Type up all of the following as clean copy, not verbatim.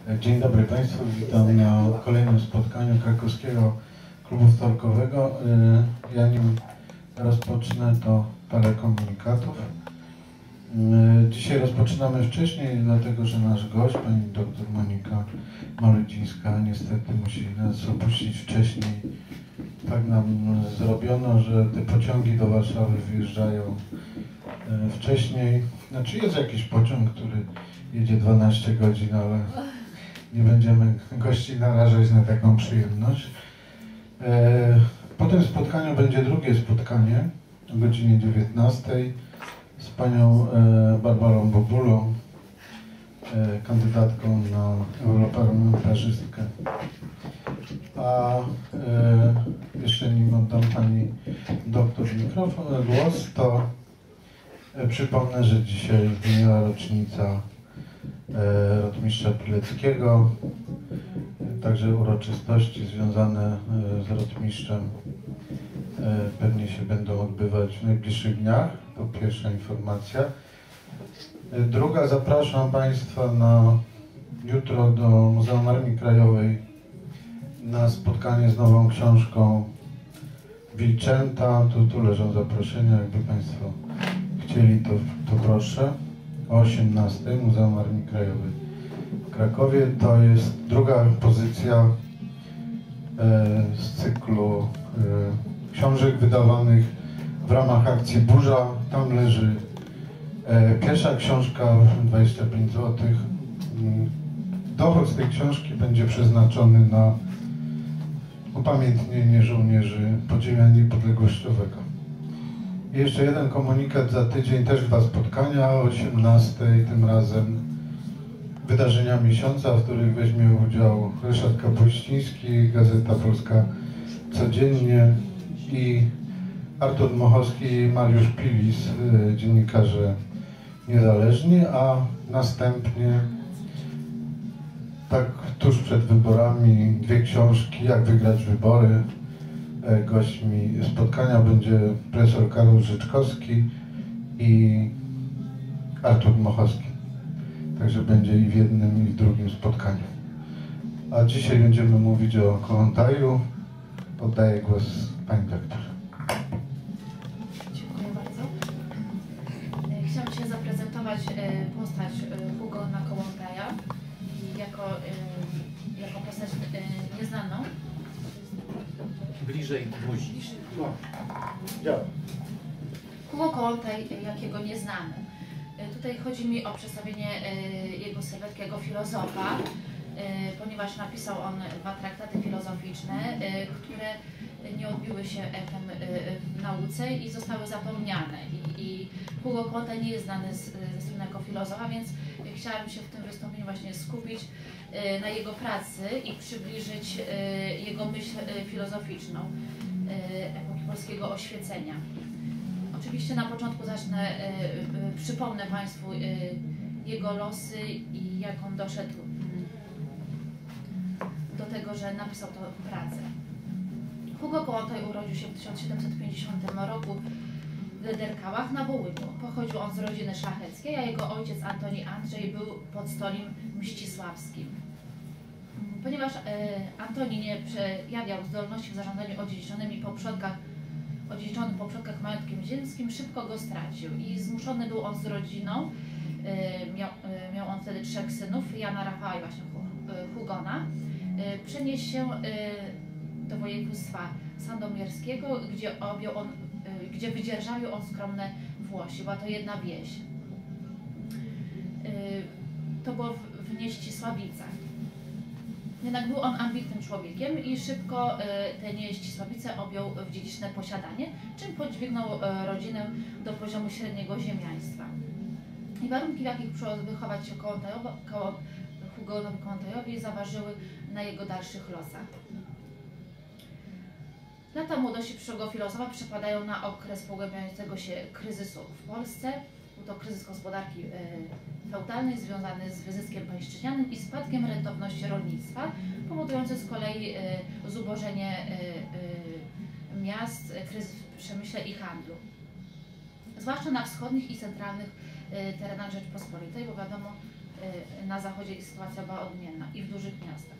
Dzień dobry Państwu, witam na kolejnym spotkaniu Krakowskiego Klubu Wtorkowego. Ja nim rozpocznę, to parę komunikatów. Dzisiaj rozpoczynamy wcześniej, dlatego że nasz gość, pani dr Monika Marudzińska, niestety musi nas opuścić wcześniej. Tak nam zrobiono, że te pociągi do Warszawy wyjeżdżają wcześniej. Znaczy jest jakiś pociąg, który jedzie 12 godzin, ale nie będziemy gości narażać na taką przyjemność. Po tym spotkaniu będzie drugie spotkanie o godzinie 19 z panią Barbarą Bobulą, kandydatką na europarlamentarzystkę. A jeszcze nim oddam pani doktor głos, to przypomnę, że dzisiaj minęła rocznica rotmistrza Pileckiego, także uroczystości związane z rotmistrzem pewnie się będą odbywać w najbliższych dniach. To pierwsza informacja. Druga, zapraszam Państwa na jutro do Muzeum Armii Krajowej na spotkanie z nową książką Wilczęta. Tu leżą zaproszenia, jakby Państwo chcieli, to proszę. O 18 Muzeum Armii Krajowej w Krakowie. To jest druga pozycja z cyklu książek wydawanych w ramach akcji Burza. Tam leży pierwsza książka, 25 zł. Dochód z tej książki będzie przeznaczony na upamiętnienie żołnierzy podziemia niepodległościowego. I jeszcze jeden komunikat, za tydzień też dwa spotkania o 18, tym razem wydarzenia miesiąca, w których weźmie udział Ryszard Kapuściński, Gazeta Polska Codziennie, i Artur Dmochowski i Mariusz Pilis, dziennikarze niezależni, a następnie tak tuż przed wyborami dwie książki, Jak wygrać wybory. Gośćmi spotkania będzie profesor Karol Życzkowski i Artur Dmochowski. Także będzie i w jednym, i w drugim spotkaniu. A dzisiaj będziemy mówić o Kołłątaju. Oddaję głos pani doktor. Dziękuję bardzo. Chciałam dzisiaj zaprezentować postać Hugona Kołłątaja jako postać nieznaną. Bliżej buzi. Hugo Kołłątaj, jakiego nie znamy. Tutaj chodzi mi o przedstawienie jego sylwetki, jego filozofa, ponieważ napisał on dwa traktaty filozoficzne, które nie odbiły się echem w nauce i zostały zapomniane. I Hugo Kołłątaj nie jest znany ze strony jako filozofa, więc chciałam się w tym wystąpieniu właśnie skupić na jego pracy i przybliżyć jego myśl filozoficzną epoki polskiego oświecenia. Oczywiście na początku przypomnę Państwu jego losy i jak on doszedł do tego, że napisał tę pracę. Hugo Kołłątaj urodził się w 1750 roku w Lederkałach na Wołyniu. Pochodził on z rodziny szlacheckiej, a jego ojciec Antoni Andrzej był podstolim mścisławskim. Ponieważ Antoni nie przejawiał zdolności w zarządzaniu odziedziczonym po przodkach majątkiem ziemskim, szybko go stracił i zmuszony był on z rodziną, miał on wtedy 3 synów, Jana, Rafała i właśnie Hugona, przenieść się do województwa sandomierskiego, gdzie wydzierżawił on skromne włosi. Była to jedna wieś. To było w Nieścisławicach. Jednak był on ambitnym człowiekiem i szybko te Nieścisławice objął w dziedziczne posiadanie, czym podźwignął rodzinę do poziomu średniego ziemiaństwa. I warunki, w jakich przyszło wychować się Hugonowi Kołłątajowi, zaważyły na jego dalszych losach. Lata młodości przyszłego filozofa przypadają na okres pogłębiającego się kryzysu w Polsce. Był to kryzys gospodarki feudalnej związany z wyzyskiem pańszczyźnianym i spadkiem rentowności rolnictwa, powodujący z kolei zubożenie miast, kryzys w przemyśle i handlu. Zwłaszcza na wschodnich i centralnych terenach Rzeczpospolitej, bo wiadomo, na zachodzie sytuacja była odmienna i w dużych miastach.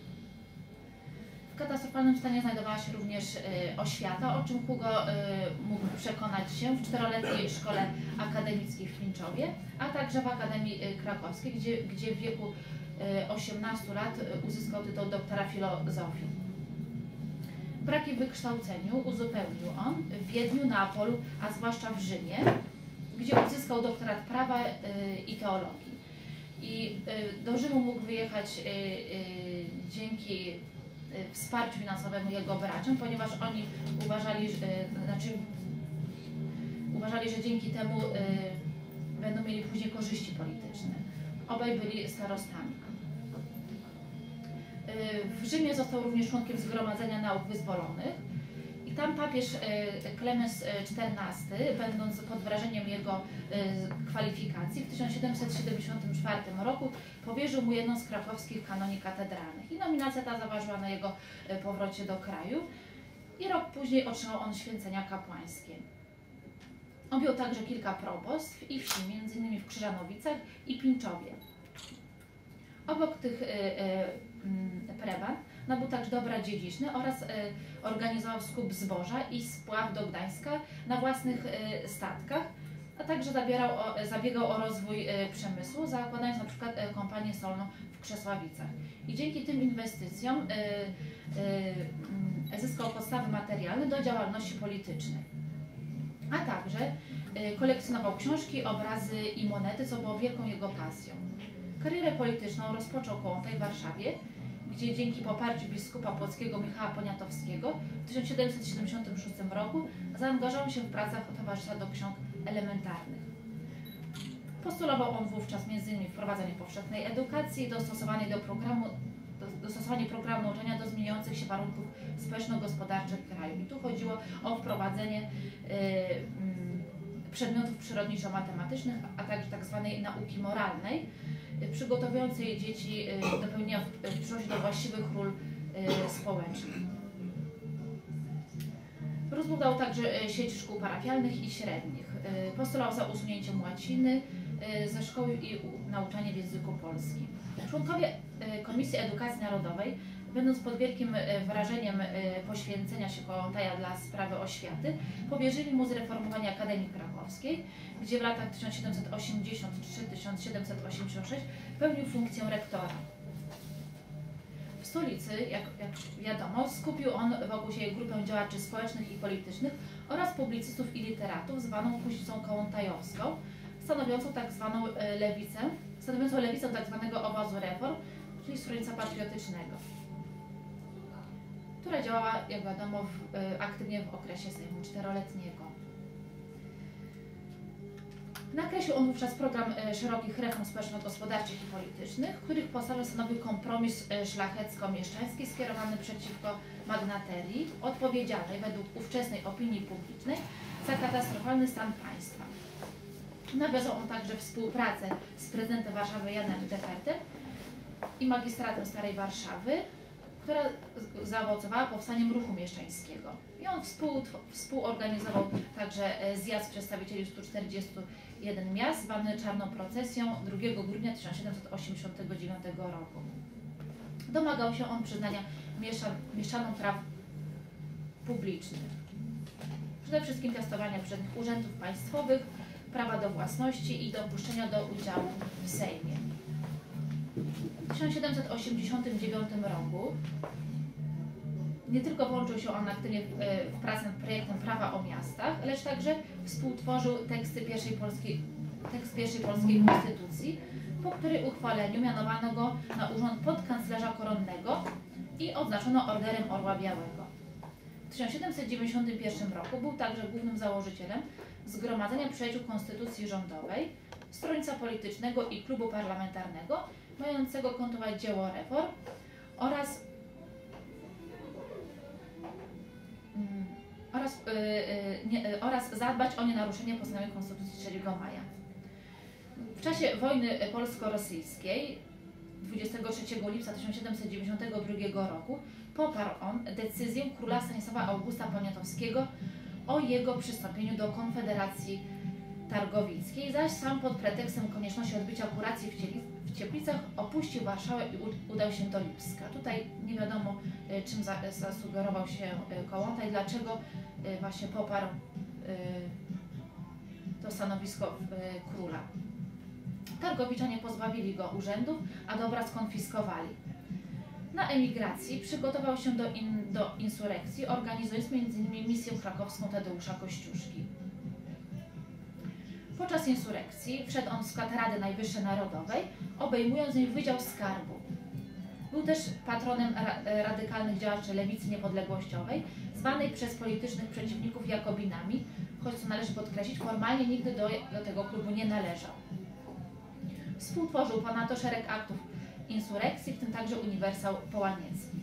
W katastrofalnym stanie znajdowała się również oświata, o czym Hugo mógł przekonać się w 4-letniej szkole akademickiej w Pińczowie, a także w Akademii Krakowskiej, gdzie w wieku 18 lat uzyskał tytuł doktora filozofii. Braki w wykształceniu uzupełnił on w Wiedniu, Neapolu, a zwłaszcza w Rzymie, gdzie uzyskał doktorat prawa i teologii. I do Rzymu mógł wyjechać dzięki wsparciu finansowemu jego braciom, ponieważ oni uważali, że dzięki temu będą mieli później korzyści polityczne. Obaj byli starostami. W Rzymie został również członkiem Zgromadzenia Nauk Wyzwolonych i tam papież Klemens XIV, będąc pod wrażeniem jego kwalifikacji, w 1774 roku powierzył mu jedną z krakowskich kanonii katedralnych i nominacja ta zaważyła na jego powrocie do kraju i rok później otrzymał on święcenia kapłańskie. Objął także kilka probostw i wsi, m.in. w Krzyżanowicach i Pińczowie. Obok tych preban nabył także dobra dziedziczne oraz organizował skup zboża i spław do Gdańska na własnych statkach, a także zabiegał o rozwój przemysłu, zakładając na przykład kompanię solną w Krzesławicach. I dzięki tym inwestycjom zyskał podstawy materialne do działalności politycznej. A także kolekcjonował książki, obrazy i monety, co było wielką jego pasją. Karierę polityczną rozpoczął koło tej w Warszawie, gdzie dzięki poparciu biskupa płockiego Michała Poniatowskiego w 1776 roku zaangażował się w pracach Towarzystwa do Ksiąg Elementarnych. Postulował on wówczas m.in. wprowadzenie powszechnej edukacji, dostosowanie programu nauczania do zmieniających się warunków społeczno-gospodarczych kraju. I tu chodziło o wprowadzenie przedmiotów przyrodniczo-matematycznych, a także tzw. nauki moralnej, przygotowującej dzieci do pełnienia w przyszłości do właściwych ról społecznych. Rozbudował także sieć szkół parafialnych i średnich. Postulował za usunięciem łaciny ze szkoły i nauczanie w języku polskim. Członkowie Komisji Edukacji Narodowej, będąc pod wielkim wrażeniem poświęcenia się Kołłątaja dla sprawy oświaty, powierzyli mu zreformowanie Akademii Krakowskiej, gdzie w latach 1783-1786 pełnił funkcję rektora. W stolicy, jak wiadomo, skupił on wokół siebie grupę działaczy społecznych i politycznych oraz publicystów i literatów, zwaną Huśnicą Kołłątajowską, stanowiącą lewicę tzw. obozu reform, czyli Stronnictwa Patriotycznego, która działała, jak wiadomo, aktywnie w okresie Sejmu 4-letniego. Nakreślił on wówczas program szerokich reform społeczno-gospodarczych i politycznych, których podstawą stanowił kompromis szlachecko-mieszczański skierowany przeciwko magnaterii, odpowiedzialnej według ówczesnej opinii publicznej za katastrofalny stan państwa. Nawiązał on także współpracę z prezydentem Warszawy Janem Defertem i magistratem Starej Warszawy, która zaowocowała powstaniem ruchu mieszczańskiego. I on współorganizował także zjazd przedstawicieli 141 miast, zwany Czarną Procesją 2 grudnia 1789 roku. Domagał się on przyznania mieszczanom praw publicznych. Przede wszystkim piastowania przez nich urzędów państwowych, prawa do własności i dopuszczenia do udziału w Sejmie. W 1789 roku nie tylko włączył się on aktywnie w pracę nad projektem prawa o miastach, lecz także współtworzył tekst pierwszej polskiej konstytucji, po której uchwaleniu mianowano go na urząd podkanclerza koronnego i odznaczono Orderem Orła Białego. W 1791 roku był także głównym założycielem Zgromadzenia Przyjaciół Konstytucji Rządowej, Stronnictwa Politycznego i Klubu Parlamentarnego, mającego kontynuować dzieło reform oraz zadbać o nienaruszenie postanowień Konstytucji 3 maja. W czasie wojny polsko-rosyjskiej 23 lipca 1792 roku poparł on decyzję króla Stanisława Augusta Poniatowskiego o jego przystąpieniu do Konfederacji Targowickiej, zaś sam pod pretekstem konieczności odbycia kuracji w Cielic w Cieplicach opuścił Warszawę i udał się do Lipska. Tutaj nie wiadomo, czym zasugerował się Kołłątaj, dlaczego właśnie poparł to stanowisko króla. Targowiczanie pozbawili go urzędów, a dobra skonfiskowali. Na emigracji przygotował się do insurekcji, organizując m.in. misję krakowską Tadeusza Kościuszki. Podczas insurekcji wszedł on w skład Rady Najwyższej Narodowej, obejmując jej Wydział Skarbu. Był też patronem radykalnych działaczy lewicy niepodległościowej, zwanej przez politycznych przeciwników Jakobinami, choć co należy podkreślić, formalnie nigdy do tego klubu nie należał. Współtworzył ponadto szereg aktów insurekcji, w tym także Uniwersał Połaniecki.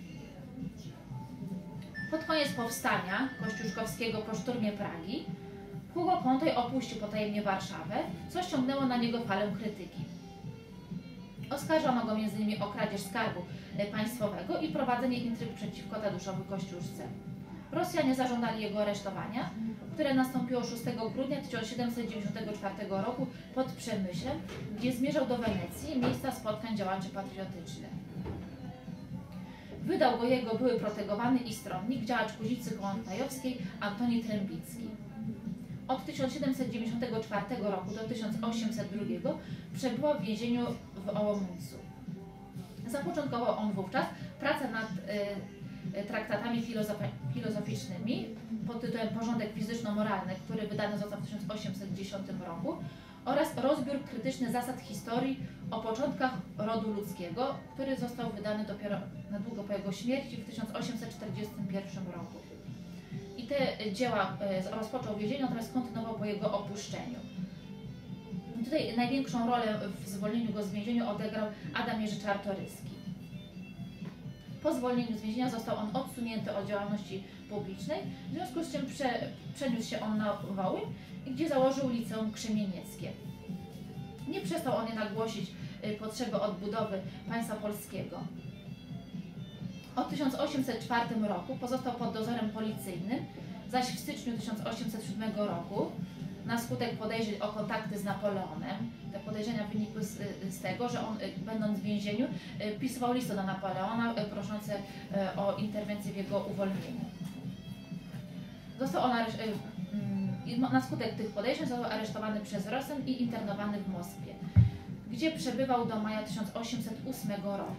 Pod koniec powstania kościuszkowskiego po szturmie Pragi Hugo Kołłątaj opuścił potajemnie Warszawę, co ściągnęło na niego falę krytyki. Oskarżono go m.in. o kradzież skarbu państwowego i prowadzenie intryg przeciwko Tadeuszowi Kościuszce. Rosjanie zażądali jego aresztowania, które nastąpiło 6 grudnia 1794 roku pod Przemyślem, gdzie zmierzał do Wenecji, miejsca spotkań działaczy patriotycznych. Wydał go jego były protegowany i stronnik, działacz Kuźnicy Kołłątajowskiej Antoni Trębicki. Od 1794 roku do 1802 przebywał w więzieniu w Ołomuńcu. Zapoczątkował on wówczas pracę nad traktatami filozoficznymi pod tytułem Porządek fizyczno-moralny, który wydany został w 1810 roku, oraz rozbiór krytyczny zasad historii o początkach rodu ludzkiego, który został wydany dopiero na długo po jego śmierci w 1841 roku. I te dzieła rozpoczął w więzieniu, natomiast kontynuował po jego opuszczeniu. I tutaj największą rolę w zwolnieniu go z więzienia odegrał Adam Jerzy Czartoryski. Po zwolnieniu z więzienia został on odsunięty od działalności publicznej, w związku z czym przeniósł się on na Wołyń, gdzie założył Liceum Krzemienieckie. Nie przestał on jednak głosić potrzeby odbudowy państwa polskiego. Od 1804 roku pozostał pod dozorem policyjnym, zaś w styczniu 1807 roku na skutek podejrzeń o kontakty z Napoleonem, te podejrzenia wynikły z tego, że on, będąc w więzieniu, pisywał listy do Napoleona proszące o interwencję w jego uwolnieniu. Został on na skutek tych podejrzeń został aresztowany przez Rosjan i internowany w Moskwie, gdzie przebywał do maja 1808 roku.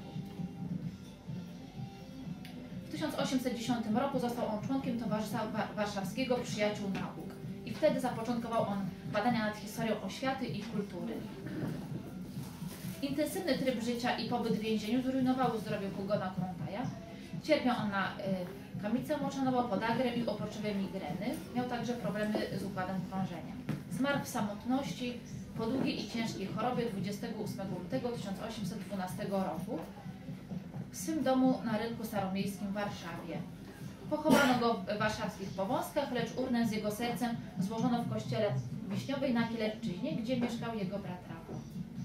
W 1810 roku został on członkiem Towarzystwa Warszawskiego Przyjaciół Nauk i wtedy zapoczątkował on badania nad historią oświaty i kultury. Intensywny tryb życia i pobyt w więzieniu zrujnowały zdrowie Hugona Kołłątaja. Cierpiał on na kamicę moczanową, podagrę i opróczowe migreny. Miał także problemy z układem krążenia. Zmarł w samotności po długiej i ciężkiej chorobie 28 lutego 1812 roku w swym domu na Rynku Staromiejskim w Warszawie. Pochowano go w warszawskich Powązkach, lecz urnę z jego sercem złożono w kościele Wiśniowej na Kielecczyźnie, gdzie mieszkał jego brat Rafał.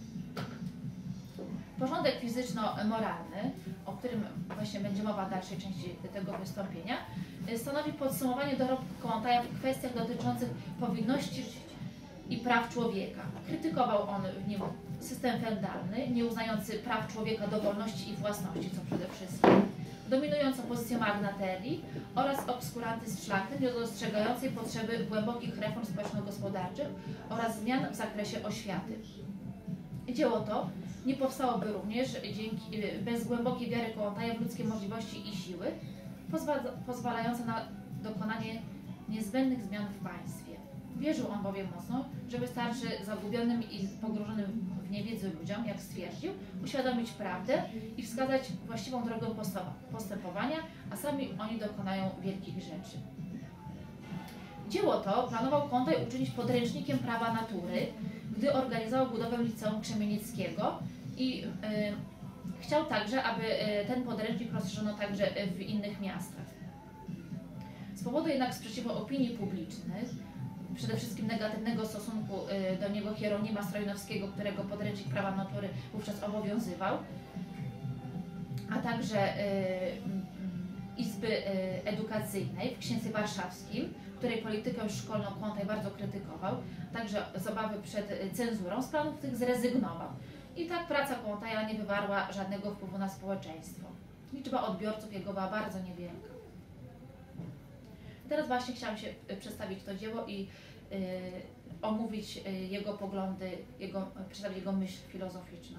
Porządek fizyczno-moralny, o którym właśnie będzie mowa w dalszej części tego wystąpienia, stanowi podsumowanie dorobku Kołłątaja w kwestiach dotyczących powinności i praw człowieka. Krytykował on w nim system feudalny, nie uznający praw człowieka do wolności i własności, co przede wszystkim, dominującą pozycję magnaterii oraz obskurantyzm szlachty, nie dostrzegającej potrzeby głębokich reform społeczno-gospodarczych oraz zmian w zakresie oświaty. Dzieło to nie powstałoby również bez głębokiej wiary Kołłątaja w ludzkie możliwości i siły, pozwalające na dokonanie niezbędnych zmian w państwie. Wierzył on bowiem mocno, że wystarczy zagubionym i pogrążonym w niewiedzy ludziom, jak stwierdził, uświadomić prawdę i wskazać właściwą drogę postępowania, a sami oni dokonają wielkich rzeczy. Dzieło to planował Kołłątaj uczynić podręcznikiem prawa natury, gdy organizował budowę Liceum Krzemienieckiego i chciał także, aby ten podręcznik rozszerzono także w innych miastach. Z powodu jednak sprzeciwu opinii publicznych, przede wszystkim negatywnego stosunku do niego Hieronima Strojnowskiego, którego podręcznik prawa natury wówczas obowiązywał, a także Izby Edukacyjnej w Księstwie Warszawskim, której politykę szkolną Kołłątaj bardzo krytykował, także z obawy przed cenzurą z planów tych zrezygnował. I tak praca Kołłątaja nie wywarła żadnego wpływu na społeczeństwo. Liczba odbiorców jego była bardzo niewielka. Teraz właśnie chciałam się przedstawić to dzieło i omówić jego poglądy, przedstawić jego myśl filozoficzną.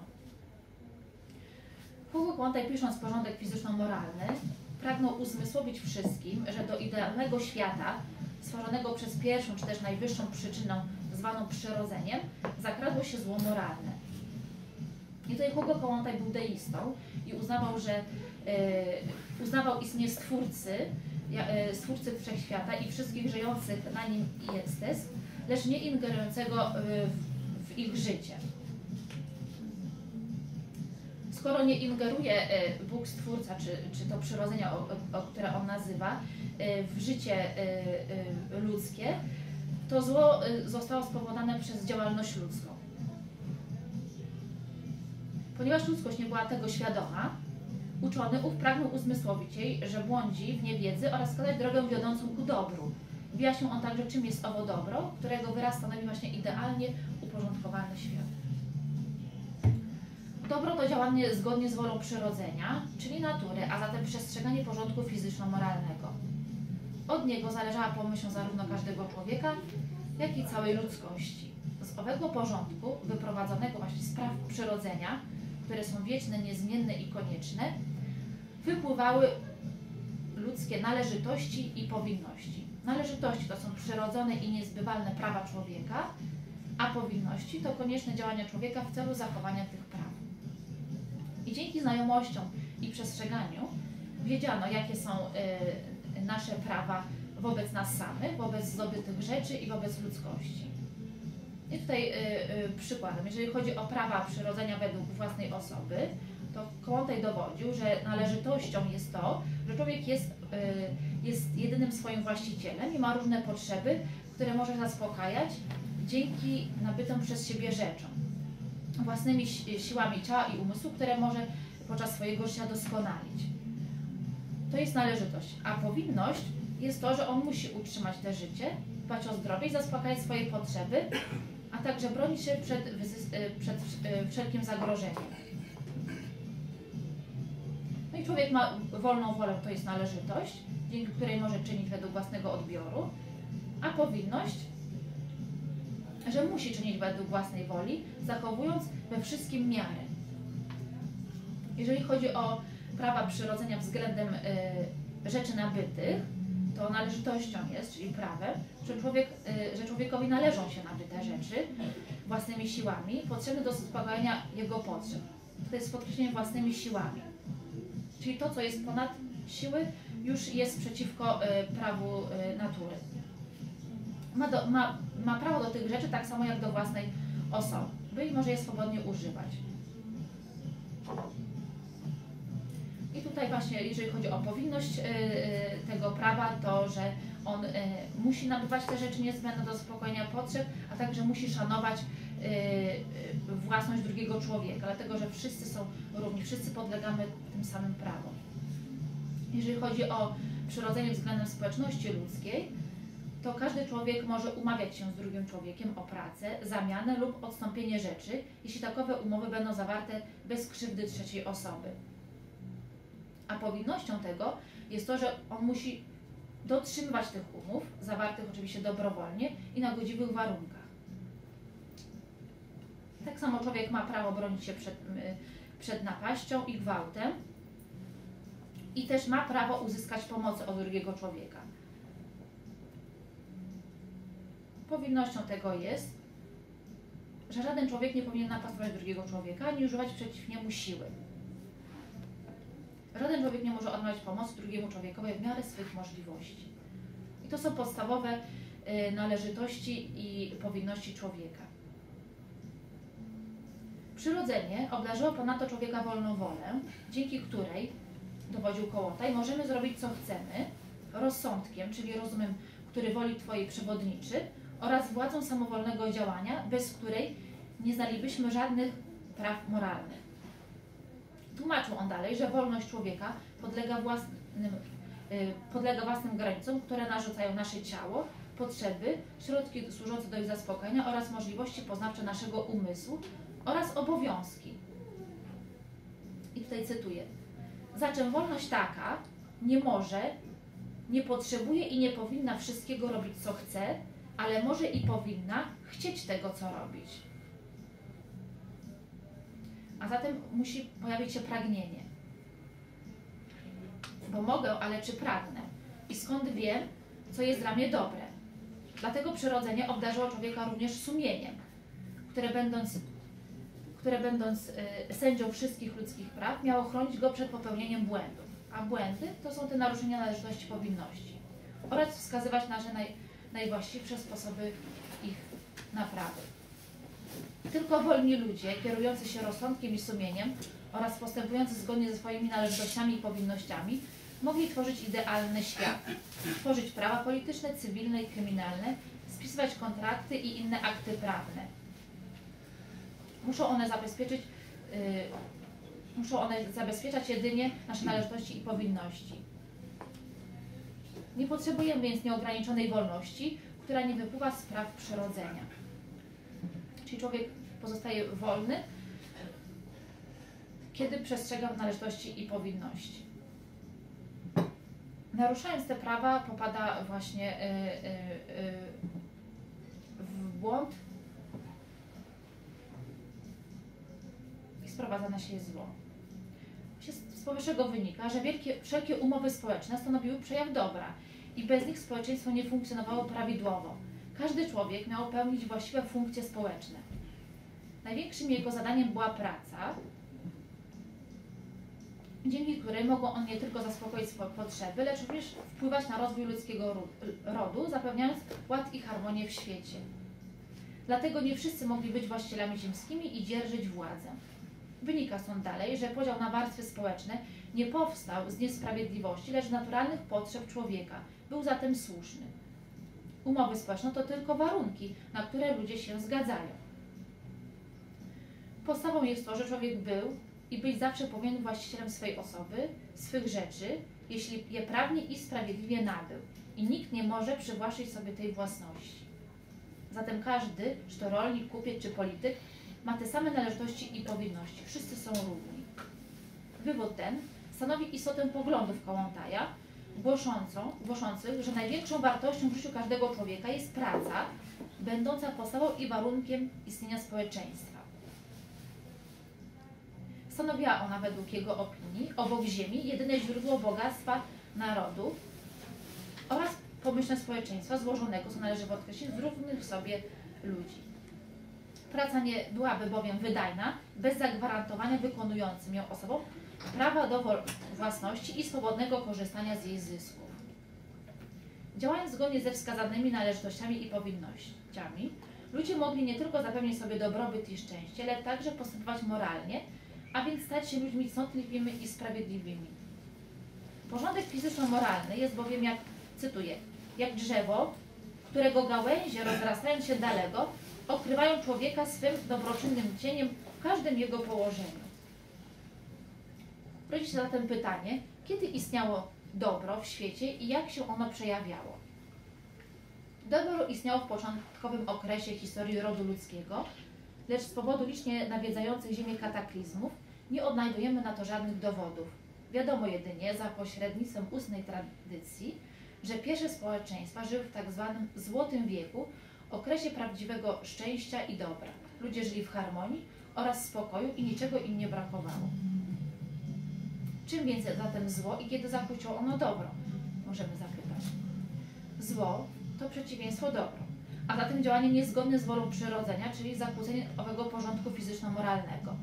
Hugo Kołłątaj, pisząc Porządek fizyczno-moralny, pragnął uzmysłowić wszystkim, że do idealnego świata, stworzonego przez pierwszą czy też najwyższą przyczynę, zwaną przyrodzeniem, zakradło się zło moralne. I tutaj Hugo Kołłątaj był deistą i uznawał istnienie Stwórcy Wszechświata i wszystkich żyjących na nim jestes, lecz nie ingerującego w ich życie. Skoro nie ingeruje Bóg Stwórca, czy to przyrodzenia, które on nazywa, w życie ludzkie, to zło zostało spowodowane przez działalność ludzką. Ponieważ ludzkość nie była tego świadoma, uczony ów pragnął uzmysłowić jej, że błądzi w niewiedzy oraz wskazać drogę wiodącą ku dobru. Wyjaśnił on także, czym jest owo dobro, którego wyraz stanowi właśnie idealnie uporządkowany świat. Dobro to działanie zgodnie z wolą przyrodzenia, czyli natury, a zatem przestrzeganie porządku fizyczno-moralnego. Od niego zależała pomyśl zarówno każdego człowieka, jak i całej ludzkości. Z owego porządku, wyprowadzonego właśnie z praw przyrodzenia, które są wieczne, niezmienne i konieczne, wypływały ludzkie należytości i powinności. Należytości to są przyrodzone i niezbywalne prawa człowieka, a powinności to konieczne działania człowieka w celu zachowania tych praw. I dzięki znajomościom i przestrzeganiu wiedziano, jakie są nasze prawa wobec nas samych, wobec zdobytych rzeczy i wobec ludzkości. I tutaj przykładem, jeżeli chodzi o prawa przyrodzenia według własnej osoby, to Kołłątaj dowodził, że należytością jest to, że człowiek jest jedynym swoim właścicielem i ma różne potrzeby, które może zaspokajać dzięki nabytym przez siebie rzeczom, własnymi siłami ciała i umysłu, które może podczas swojego życia doskonalić. To jest należytość, a powinność jest to, że on musi utrzymać te życie, dbać o zdrowie i zaspokajać swoje potrzeby, a także bronić się przed wszelkim zagrożeniem. No i człowiek ma wolną wolę, to jest należytość, dzięki której może czynić według własnego odbioru, a powinność, że musi czynić według własnej woli, zachowując we wszystkim miarę. Jeżeli chodzi o prawa przyrodzenia względem rzeczy nabytych, to należytością jest, czyli prawem, że człowiekowi należą się nabyte rzeczy własnymi siłami, potrzebne do zaspokojenia jego potrzeb. To jest podkreślenie własnymi siłami. Czyli to, co jest ponad siły, już jest przeciwko prawu natury. Ma prawo do tych rzeczy tak samo jak do własnej osoby i może je swobodnie używać. I tutaj właśnie, jeżeli chodzi o powinność tego prawa, to że on musi nabywać te rzeczy niezbędne do zaspokojenia potrzeb, a także musi szanować własność drugiego człowieka, dlatego że wszyscy są równi, wszyscy podlegamy tym samym prawom. Jeżeli chodzi o przyrodzenie względem społeczności ludzkiej, to każdy człowiek może umawiać się z drugim człowiekiem o pracę, zamianę lub odstąpienie rzeczy, jeśli takowe umowy będą zawarte bez krzywdy trzeciej osoby. A powinnością tego jest to, że on musi dotrzymywać tych umów, zawartych oczywiście dobrowolnie i na godziwych warunkach. Tak samo człowiek ma prawo bronić się przed napaścią i gwałtem i też ma prawo uzyskać pomocy od drugiego człowieka. Powinnością tego jest, że żaden człowiek nie powinien napastować drugiego człowieka, ani używać przeciw niemu siły. Żaden człowiek nie może odmawiać pomocy drugiemu człowiekowi w miarę swych możliwości. I to są podstawowe należytości i powinności człowieka. Przyrodzenie obdarzyło ponadto człowieka wolną wolę, dzięki której, dowodził Kołłątaj, możemy zrobić co chcemy, rozsądkiem, czyli rozumem, który woli Twojej przewodniczy, oraz władzą samowolnego działania, bez której nie znalibyśmy żadnych praw moralnych. Tłumaczył on dalej, że wolność człowieka podlega własnym granicom, które narzucają nasze ciało, potrzeby, środki służące do ich zaspokojenia oraz możliwości poznawcze naszego umysłu, oraz obowiązki. I tutaj cytuję. Za czym wolność taka nie może, nie potrzebuje i nie powinna wszystkiego robić, co chce, ale może i powinna chcieć tego, co robić. A zatem musi pojawić się pragnienie. Bo mogę, ale czy pragnę? I skąd wiem, co jest dla mnie dobre? Dlatego przyrodzenie obdarzyło człowieka również sumieniem, które będąc sędzią wszystkich ludzkich praw, miało chronić go przed popełnieniem błędów. A błędy to są te naruszenia należności powinności oraz wskazywać nasze najwłaściwsze sposoby ich naprawy. Tylko wolni ludzie, kierujący się rozsądkiem i sumieniem oraz postępujący zgodnie ze swoimi należnościami i powinnościami, mogli tworzyć idealny świat, tworzyć prawa polityczne, cywilne i kryminalne, spisywać kontrakty i inne akty prawne. Muszą one zabezpieczać jedynie nasze należności i powinności. Nie potrzebujemy więc nieograniczonej wolności, która nie wypływa z praw przyrodzenia. Czyli człowiek pozostaje wolny, kiedy przestrzega należności i powinności. Naruszając te prawa, popada właśnie w błąd i sprowadza na siebie zło. Z powyższego wynika, że wszelkie umowy społeczne stanowiły przejaw dobra i bez nich społeczeństwo nie funkcjonowało prawidłowo. Każdy człowiek miał pełnić właściwe funkcje społeczne. Największym jego zadaniem była praca, dzięki której mogło on nie tylko zaspokoić swoje potrzeby, lecz również wpływać na rozwój ludzkiego rodu, zapewniając ład i harmonię w świecie. Dlatego nie wszyscy mogli być właścicielami ziemskimi i dzierżyć władzę. Wynika stąd dalej, że podział na warstwy społeczne nie powstał z niesprawiedliwości, lecz z naturalnych potrzeb człowieka. Był zatem słuszny. Umowy społeczne to tylko warunki, na które ludzie się zgadzają. Podstawą jest to, że człowiek był i być zawsze powinien właścicielem swej osoby, swych rzeczy, jeśli je prawnie i sprawiedliwie nabył. I nikt nie może przywłaszczyć sobie tej własności. Zatem każdy, czy to rolnik, kupiec czy polityk, ma te same należności i powinności. Wszyscy są równi. Wywód ten stanowi istotę poglądów Kołłątaja, głoszących, że największą wartością w życiu każdego człowieka jest praca, będąca podstawą i warunkiem istnienia społeczeństwa. Stanowiła ona według jego opinii obok ziemi jedyne źródło bogactwa narodu oraz pomyślne społeczeństwa złożonego, co należy podkreślić, z równych sobie ludzi. Praca nie byłaby bowiem wydajna bez zagwarantowania wykonującym ją osobom prawa do własności i swobodnego korzystania z jej zysków. Działając zgodnie ze wskazanymi należnościami i powinnościami, ludzie mogli nie tylko zapewnić sobie dobrobyt i szczęście, lecz także postępować moralnie, a więc stać się ludźmi cnotliwymi i sprawiedliwymi. Porządek fizyczno-moralny jest bowiem, cytuję, jak drzewo, którego gałęzie, rozrastając się daleko, okrywają człowieka swym dobroczynnym cieniem w każdym jego położeniu. Rodzi się zatem pytanie, kiedy istniało dobro w świecie i jak się ono przejawiało? Dobro istniało w początkowym okresie historii rodu ludzkiego, lecz z powodu licznie nawiedzających Ziemię kataklizmów nie odnajdujemy na to żadnych dowodów. Wiadomo jedynie za pośrednictwem ustnej tradycji, że pierwsze społeczeństwa żyły w tak zwanym Złotym Wieku, okresie prawdziwego szczęścia i dobra. Ludzie żyli w harmonii oraz spokoju i niczego im nie brakowało. Czym więc zatem zło i kiedy zakłóciło ono dobro? Możemy zapytać. Zło to przeciwieństwo dobro, a zatem działanie niezgodne z wolą przyrodzenia, czyli zakłócenie owego porządku fizyczno-moralnego.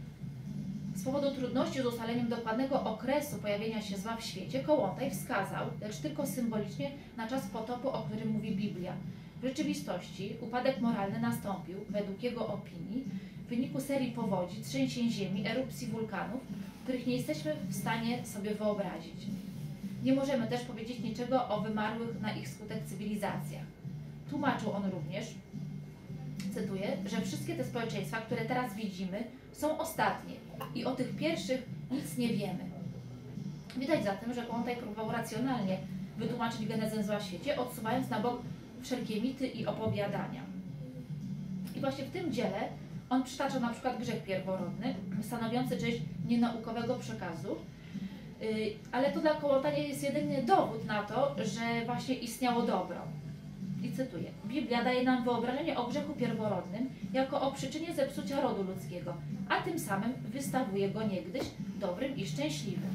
Z powodu trudności z ustaleniem dokładnego okresu pojawienia się zła w świecie, Kołłątaj wskazał, lecz tylko symbolicznie, na czas potopu, o którym mówi Biblia. W rzeczywistości upadek moralny nastąpił, według jego opinii, w wyniku serii powodzi, trzęsień ziemi, erupcji wulkanów, których nie jesteśmy w stanie sobie wyobrazić. Nie możemy też powiedzieć niczego o wymarłych na ich skutek cywilizacjach. Tłumaczył on również, cytuję, że wszystkie te społeczeństwa, które teraz widzimy, są ostatnie i o tych pierwszych nic nie wiemy. Widać zatem, że Kołłątaj próbował racjonalnie wytłumaczyć genezę zła w świecie, odsuwając na bok wszelkie mity i opowiadania. I właśnie w tym dziele On przytacza na przykład grzech pierworodny, stanowiący część nienaukowego przekazu, ale to dla Kołłątania jest jedyny dowód na to, że właśnie istniało dobro. I cytuję: Biblia daje nam wyobrażenie o grzechu pierworodnym jako o przyczynie zepsucia rodu ludzkiego, a tym samym wystawuje go niegdyś dobrym i szczęśliwym.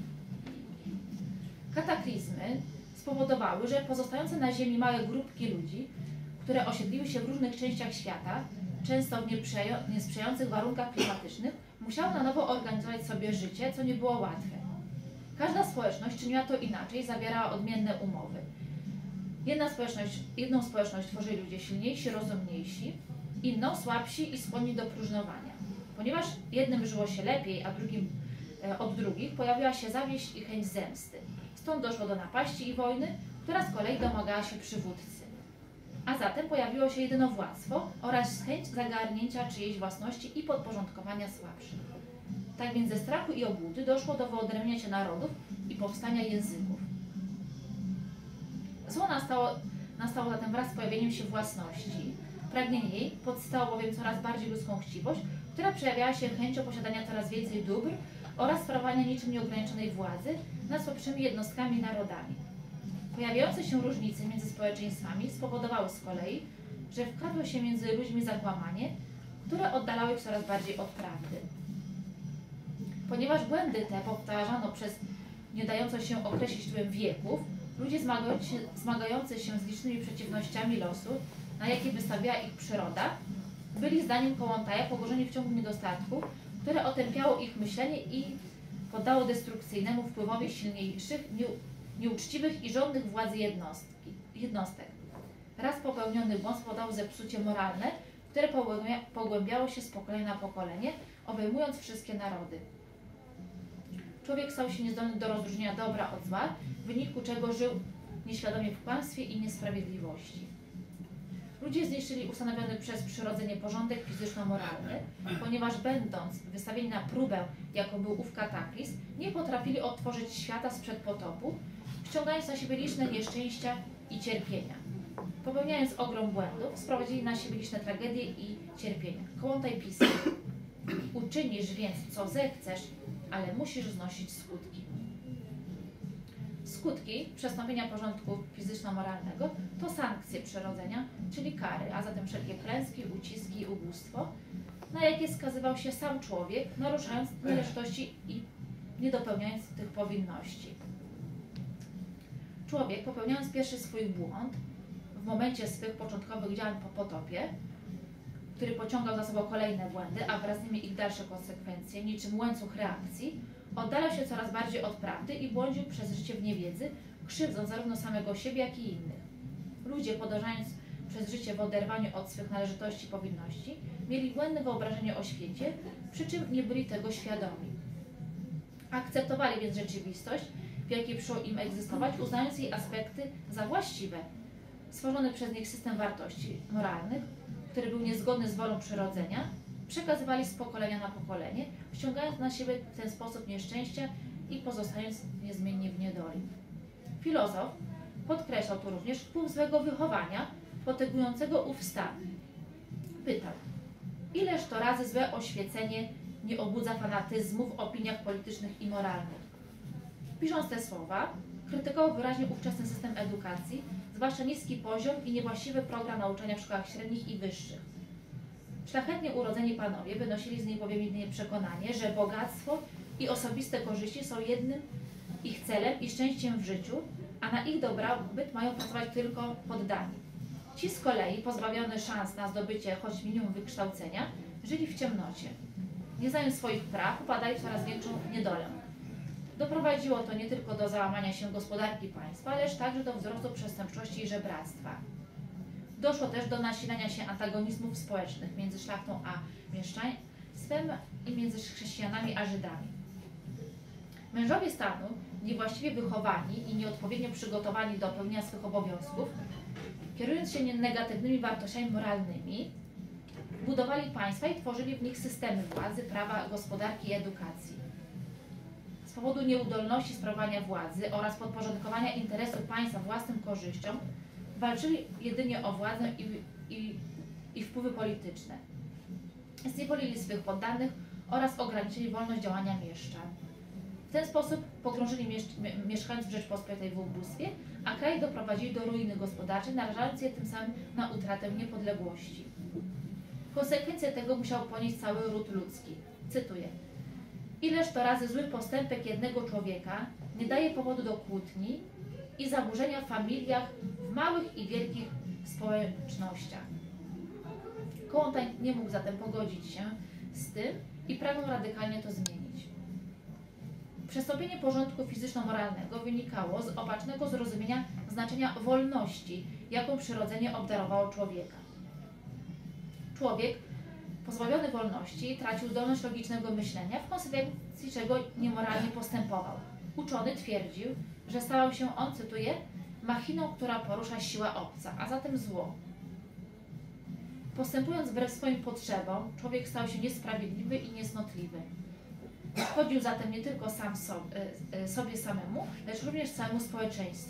Kataklizmy spowodowały, że pozostające na ziemi małe grupki ludzi, które osiedliły się w różnych częściach świata, często w niesprzyjających warunkach klimatycznych, musiały na nowo organizować sobie życie, co nie było łatwe. Każda społeczność czyniła to inaczej, zawierała odmienne umowy. Jedną społeczność tworzyli ludzie silniejsi, rozumniejsi, inną słabsi i skłonni do próżnowania. Ponieważ jednym żyło się lepiej, a drugim od drugich, pojawiła się zawieść i chęć zemsty. Stąd doszło do napaści i wojny, która z kolei domagała się przywódcy. A zatem pojawiło się jedynowładztwo oraz chęć zagarnięcia czyjejś własności i podporządkowania słabszych. Tak więc ze strachu i obłudy doszło do wyodrębnienia się narodów i powstania języków. Zło nastało zatem wraz z pojawieniem się własności. Pragnienie jej podstało bowiem coraz bardziej ludzką chciwość, która przejawiała się chęcią posiadania coraz więcej dóbr oraz sprawowania niczym nieograniczonej władzy nad słabszymi jednostkami i narodami. Pojawiające się różnice między społeczeństwami spowodowały z kolei, że wkradło się między ludźmi zakłamanie, które oddalały ich coraz bardziej od prawdy. Ponieważ błędy te powtarzano przez nie dające się określić tłem wieków, ludzie zmagający się z licznymi przeciwnościami losu, na jakie wystawiała ich przyroda, byli zdaniem Kołłątaja pogrzebani w ciągu niedostatku, które otępiało ich myślenie i poddało destrukcyjnemu wpływowi silniejszych, nieuczciwych i żądnych władzy jednostek. Raz popełniony błąd spowodował zepsucie moralne, które pogłębiało się z pokolenia na pokolenie, obejmując wszystkie narody. Człowiek stał się niezdolny do rozróżnienia dobra od zła, w wyniku czego żył nieświadomie w kłamstwie i niesprawiedliwości. Ludzie zniszczyli ustanowiony przez przyrodzenie porządek fizyczno-moralny, ponieważ będąc wystawieni na próbę, jaką był ów kataklizm, nie potrafili odtworzyć świata sprzed potopu, ściągając na siebie liczne nieszczęścia i cierpienia. Popełniając ogrom błędów, sprowadzili na siebie liczne tragedie i cierpienia. Kołłątaj pisał: uczynisz więc, co zechcesz, ale musisz znosić skutki. Skutki przestąpienia porządku fizyczno-moralnego to sankcje przyrodzenia, czyli kary, a zatem wszelkie klęski, uciski i ubóstwo, na jakie skazywał się sam człowiek, naruszając należytości i nie dopełniając tych powinności. Człowiek, popełniając pierwszy swój błąd, w momencie swych początkowych działań po potopie, który pociągał za sobą kolejne błędy, a wraz z nimi ich dalsze konsekwencje, niczym łańcuch reakcji, oddalał się coraz bardziej od prawdy i błądził przez życie w niewiedzy, krzywdząc zarówno samego siebie, jak i innych. Ludzie, podążając przez życie w oderwaniu od swych należytości i powinności, mieli błędne wyobrażenie o świecie, przy czym nie byli tego świadomi. Akceptowali więc rzeczywistość, w jakiej przyszło im egzystować, uznając jej aspekty za właściwe. Stworzony przez nich system wartości moralnych, który był niezgodny z wolą przyrodzenia, przekazywali z pokolenia na pokolenie, ściągając na siebie w ten sposób nieszczęścia i pozostając niezmiennie w niedoli. Filozof podkreślał tu również wpływ złego wychowania potęgującego ów stan. Pytał: ileż to razy złe oświecenie nie obudza fanatyzmu w opiniach politycznych i moralnych. Pisząc te słowa, krytykował wyraźnie ówczesny system edukacji, zwłaszcza niski poziom i niewłaściwy program nauczania w szkołach średnich i wyższych. Szlachetnie urodzeni panowie wynosili z niej bowiem jedynie przekonanie, że bogactwo i osobiste korzyści są jednym ich celem i szczęściem w życiu, a na ich dobrobyt mają pracować tylko poddani. Ci z kolei, pozbawione szans na zdobycie choć minimum wykształcenia, żyli w ciemnocie. Nie znając swoich praw, upadali w coraz większą niedolę. Doprowadziło to nie tylko do załamania się gospodarki państwa, lecz także do wzrostu przestępczości i żebractwa. Doszło też do nasilania się antagonizmów społecznych między szlachtą a mieszczaństwem i między chrześcijanami a Żydami. Mężowie stanu, niewłaściwie wychowani i nieodpowiednio przygotowani do pełnienia swych obowiązków, kierując się negatywnymi wartościami moralnymi, budowali państwa i tworzyli w nich systemy władzy, prawa, gospodarki i edukacji. Z powodu nieudolności sprawowania władzy oraz podporządkowania interesu państwa własnym korzyściom walczyli jedynie o władzę i wpływy polityczne. zniewolili swych poddanych oraz ograniczyli wolność działania mieszczan. W ten sposób pogrążyli mieszkańców Rzeczpospolitej w ubóstwie, a kraj doprowadzili do ruiny gospodarczej, narażając je tym samym na utratę niepodległości. Konsekwencje tego musiał ponieść cały ród ludzki. Cytuję. Ileż to razy zły postępek jednego człowieka nie daje powodu do kłótni i zaburzenia w familiach, w małych i wielkich społecznościach. Kołłątaj nie mógł zatem pogodzić się z tym i pragnął radykalnie to zmienić. Przystąpienie porządku fizyczno-moralnego wynikało z opacznego zrozumienia znaczenia wolności, jaką przyrodzenie obdarowało człowieka. Człowiek pozbawiony wolności tracił zdolność logicznego myślenia, w konsekwencji czego niemoralnie postępował. Uczony twierdził, że stał się on, cytuję, machiną, która porusza siła obca, a zatem zło. Postępując wbrew swoim potrzebom, człowiek stał się niesprawiedliwy i niecnotliwy. Szkodził zatem nie tylko sam sobie samemu, lecz również całemu społeczeństwu.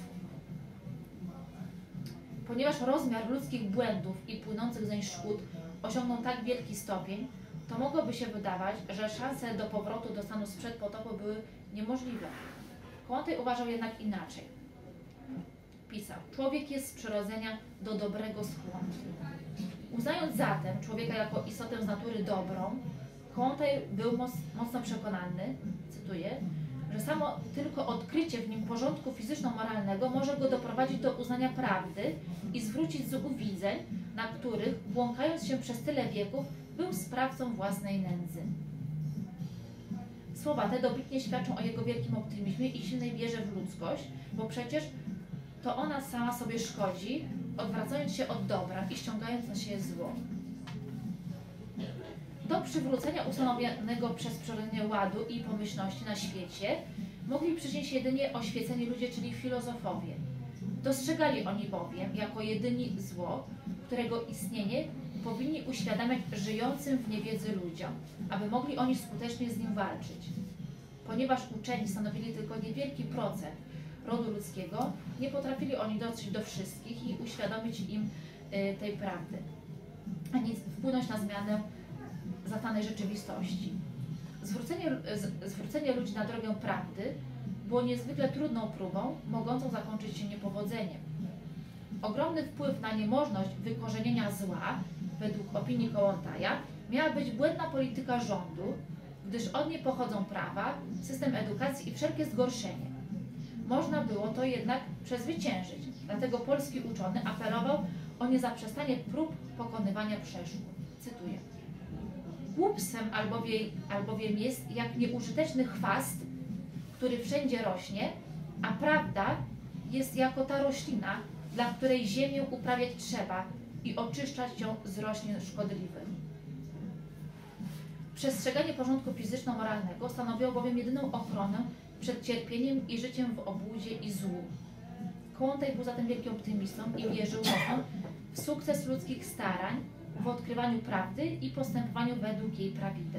Ponieważ rozmiar ludzkich błędów i płynących zeń szkód osiągnął tak wielki stopień, to mogłoby się wydawać, że szanse do powrotu do stanu sprzed potopu były niemożliwe. Kołłątaj uważał jednak inaczej. Pisał, człowiek jest z przyrodzenia do dobrego skłonny. Uznając zatem człowieka jako istotę z natury dobrą, Kołłątaj był mocno przekonany, cytuję, że samo tylko odkrycie w nim porządku fizyczno-moralnego może go doprowadzić do uznania prawdy i zwrócić z uwidzeń, na których, błąkając się przez tyle wieków, był sprawcą własnej nędzy. Słowa te dobitnie świadczą o jego wielkim optymizmie i silnej wierze w ludzkość, bo przecież to ona sama sobie szkodzi, odwracając się od dobra i ściągając na siebie zło. Do przywrócenia ustanowionego przez przyrodzenie ładu i pomyślności na świecie mogli przyczynić się jedynie oświeceni ludzie, czyli filozofowie. Dostrzegali oni bowiem jako jedyni zło, którego istnienie powinni uświadamiać żyjącym w niewiedzy ludziom, aby mogli oni skutecznie z nim walczyć. Ponieważ uczeni stanowili tylko niewielki procent rodu ludzkiego, nie potrafili oni dotrzeć do wszystkich i uświadomić im tej prawdy, ani wpłynąć na zmianę zastanej rzeczywistości. Zwrócenie ludzi na drogę prawdy było niezwykle trudną próbą, mogącą zakończyć się niepowodzeniem. Ogromny wpływ na niemożność wykorzenienia zła, według opinii Kołłątaja, miała być błędna polityka rządu, gdyż od niej pochodzą prawa, system edukacji i wszelkie zgorszenie. Można było to jednak przezwyciężyć, dlatego polski uczony apelował o niezaprzestanie prób pokonywania przeszkód. Cytuję. Głupstwem albowiem jest jak nieużyteczny chwast, który wszędzie rośnie, a prawda jest jako ta roślina, dla której ziemię uprawiać trzeba i oczyszczać ją z roślin szkodliwych. Przestrzeganie porządku fizyczno-moralnego stanowiło bowiem jedyną ochronę przed cierpieniem i życiem w obłudzie i złu. Kołłątaj był zatem wielkim optymistą i wierzył mocno w sukces ludzkich starań, w odkrywaniu prawdy i postępowaniu według jej prawideł.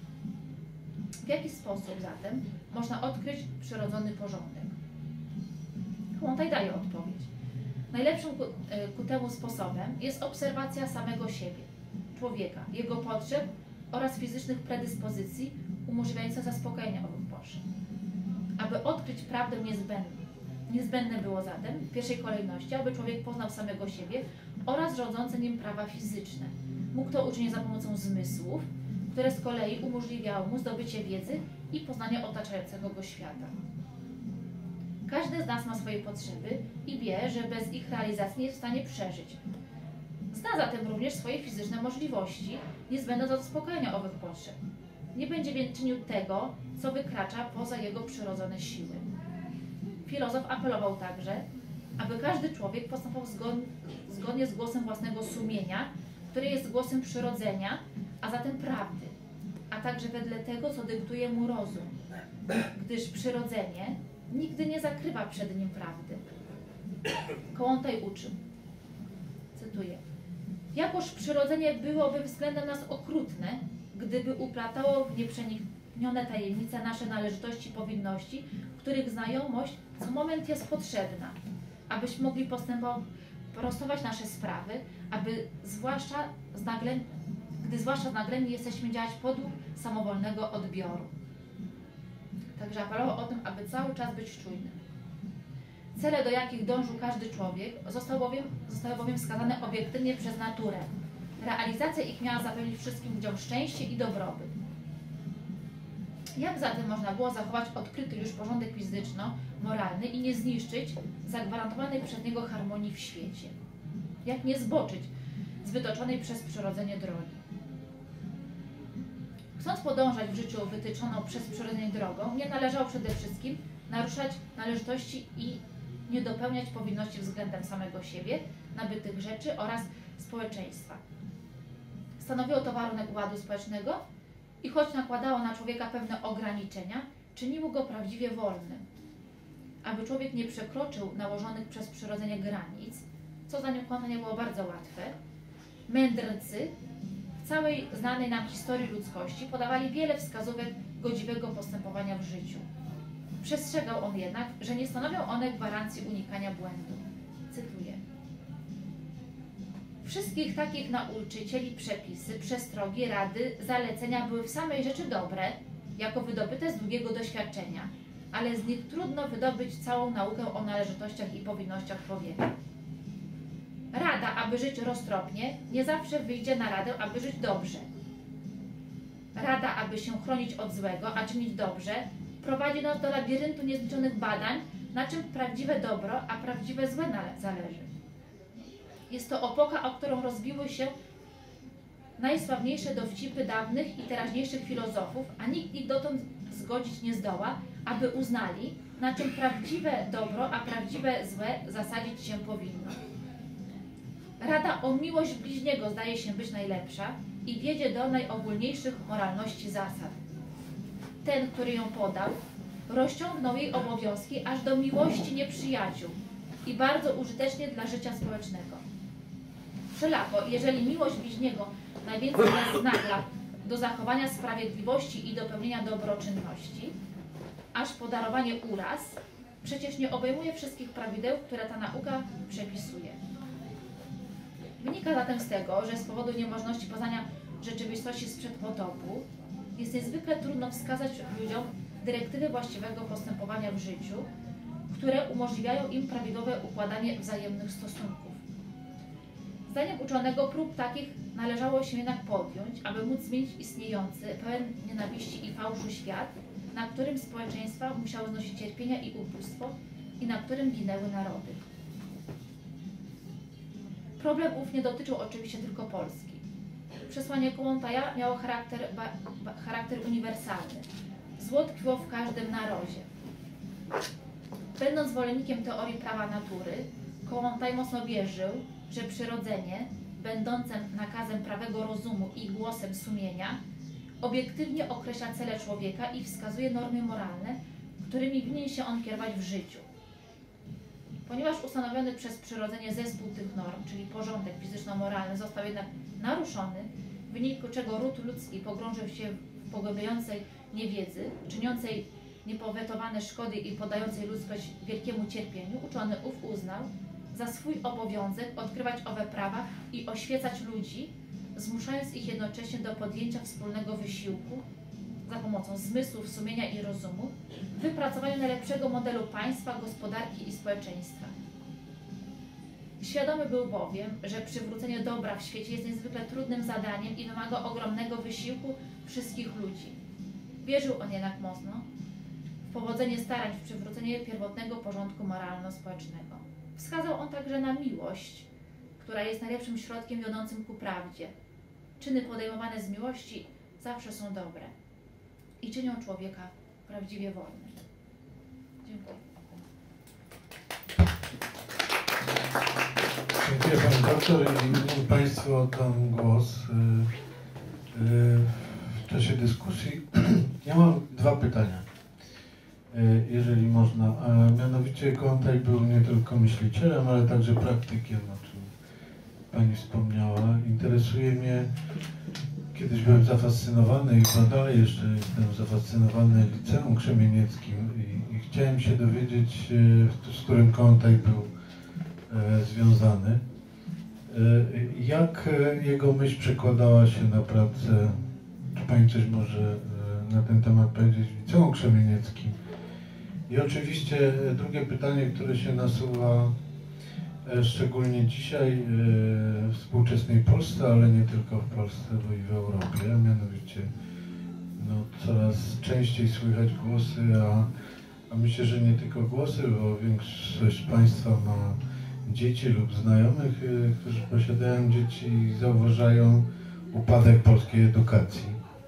W jaki sposób zatem można odkryć przyrodzony porządek? Kołłątaj daje odpowiedź. Najlepszym ku temu sposobem jest obserwacja samego siebie, człowieka, jego potrzeb oraz fizycznych predyspozycji umożliwiająca zaspokojenie owych potrzeb. Aby odkryć prawdę niezbędne było zatem w pierwszej kolejności, aby człowiek poznał samego siebie oraz rządzące nim prawa fizyczne. Mógł to uczynić za pomocą zmysłów, które z kolei umożliwiały mu zdobycie wiedzy i poznanie otaczającego go świata. Każdy z nas ma swoje potrzeby i wie, że bez ich realizacji nie jest w stanie przeżyć. Zna zatem również swoje fizyczne możliwości niezbędne do zaspokojenia owych potrzeb. Nie będzie więc czynił tego, co wykracza poza jego przyrodzone siły. Filozof apelował także, aby każdy człowiek postępował zgodnie z głosem własnego sumienia, który jest głosem przyrodzenia, a zatem prawdy, a także wedle tego, co dyktuje mu rozum, gdyż przyrodzenie nigdy nie zakrywa przed nim prawdy. Kołłątaj uczył, cytuję, jakoż przyrodzenie byłoby względem nas okrutne, gdyby uplatało w nieprzeniknione tajemnice nasze należytości i powinności, których znajomość co moment jest potrzebna, abyśmy mogli prostować nasze sprawy, aby zwłaszcza gdy zwłaszcza nagleni jesteśmy działać podług samowolnego odbioru. Także apelował o tym, aby cały czas być czujnym. Cele, do jakich dążył każdy człowiek, zostały bowiem wskazane obiektywnie przez naturę. Realizacja ich miała zapewnić wszystkim ludziom szczęście i dobrobyt. Jak zatem można było zachować odkryty już porządek fizyczno-moralny i nie zniszczyć zagwarantowanej przez niego harmonii w świecie? Jak nie zboczyć z wytoczonej przez przyrodzenie drogi? Chcąc podążać w życiu wytyczoną przez przyrodzenie drogą, nie należało przede wszystkim naruszać należytości i nie dopełniać powinności względem samego siebie, nabytych rzeczy oraz społeczeństwa. Stanowiło to warunek ładu społecznego i choć nakładało na człowieka pewne ograniczenia, czyniło go prawdziwie wolnym. Aby człowiek nie przekroczył nałożonych przez przyrodzenie granic, co za nią nie było bardzo łatwe, mędrcy w całej znanej nam historii ludzkości podawali wiele wskazówek godziwego postępowania w życiu. Przestrzegał on jednak, że nie stanowią one gwarancji unikania błędu. Cytuję. Wszystkich takich nauczycieli przepisy, przestrogi, rady, zalecenia były w samej rzeczy dobre, jako wydobyte z długiego doświadczenia, ale z nich trudno wydobyć całą naukę o należytościach i powinnościach człowieka. Rada, aby żyć roztropnie, nie zawsze wyjdzie na radę, aby żyć dobrze. Rada, aby się chronić od złego, a czynić dobrze, prowadzi nas do labiryntu niezliczonych badań, na czym prawdziwe dobro, a prawdziwe złe zależy. Jest to epoka, o którą rozbiły się najsławniejsze dowcipy dawnych i teraźniejszych filozofów, a nikt ich dotąd zgodzić nie zdoła, aby uznali, na czym prawdziwe dobro, a prawdziwe złe zasadzić się powinno. Rada o miłość bliźniego zdaje się być najlepsza i wiedzie do najogólniejszych moralności zasad. Ten, który ją podał, rozciągnął jej obowiązki aż do miłości nieprzyjaciół i bardzo użytecznie dla życia społecznego. Wszelako, jeżeli miłość bliźniego najwięcej nas znagla do zachowania sprawiedliwości i do pełnienia dobroczynności, aż po darowanie uraz, przecież nie obejmuje wszystkich prawideł, które ta nauka przepisuje. Wynika zatem z tego, że z powodu niemożności poznania rzeczywistości sprzed potopu jest niezwykle trudno wskazać ludziom dyrektywy właściwego postępowania w życiu, które umożliwiają im prawidłowe układanie wzajemnych stosunków. Zdaniem uczonego prób takich należało się jednak podjąć, aby móc zmienić istniejący, pełen nienawiści i fałszu świat, na którym społeczeństwa musiały znosić cierpienia i ubóstwo i na którym ginęły narody. Problem ów nie dotyczył oczywiście tylko Polski. Przesłanie Kołłątaja miało charakter uniwersalny. Zło tkwiło w każdym narodzie. Będąc zwolennikiem teorii prawa natury, Kołłątaj mocno wierzył, że przyrodzenie, będące nakazem prawego rozumu i głosem sumienia, obiektywnie określa cele człowieka i wskazuje normy moralne, którymi winien się on kierować w życiu. Ponieważ ustanowiony przez przyrodzenie zespół tych norm, czyli porządek fizyczno-moralny, został jednak naruszony, w wyniku czego ród ludzki pogrążył się w pogłębiającej niewiedzy, czyniącej niepowetowane szkody i poddającej ludzkość wielkiemu cierpieniu, uczony ów uznał za swój obowiązek odkrywać owe prawa i oświecać ludzi, zmuszając ich jednocześnie do podjęcia wspólnego wysiłku za pomocą zmysłów, sumienia i rozumu w wypracowaniu najlepszego modelu państwa, gospodarki i społeczeństwa. Świadomy był bowiem, że przywrócenie dobra w świecie jest niezwykle trudnym zadaniem i wymaga ogromnego wysiłku wszystkich ludzi. Wierzył on jednak mocno w powodzenie starań w przywrócenie pierwotnego porządku moralno-społecznego. Wskazał on także na miłość, która jest najlepszym środkiem wiodącym ku prawdzie. Czyny podejmowane z miłości zawsze są dobre i czynią człowieka prawdziwie wolnym. Dziękuję. Dziękuję Pani Doktor i Państwu oddam głos w czasie dyskusji. Ja mam dwa pytania, jeżeli można. Mianowicie Kołłątaj był nie tylko myślicielem, ale także praktykiem, o czym Pani wspomniała. Interesuje mnie, kiedyś byłem zafascynowany i chyba dalej jeszcze jestem zafascynowany Liceum Krzemienieckim i chciałem się dowiedzieć, z którym Kołłątaj był związany. Jak jego myśl przekładała się na pracę? Czy Pani coś może na ten temat powiedzieć w Liceum Krzemienieckim? I oczywiście drugie pytanie, które się nasuwa szczególnie dzisiaj w współczesnej Polsce, ale nie tylko w Polsce, bo i w Europie, a mianowicie coraz częściej słychać głosy, a myślę, że nie tylko głosy, bo większość Państwa ma dzieci lub znajomych, którzy posiadają dzieci i zauważają upadek polskiej edukacji.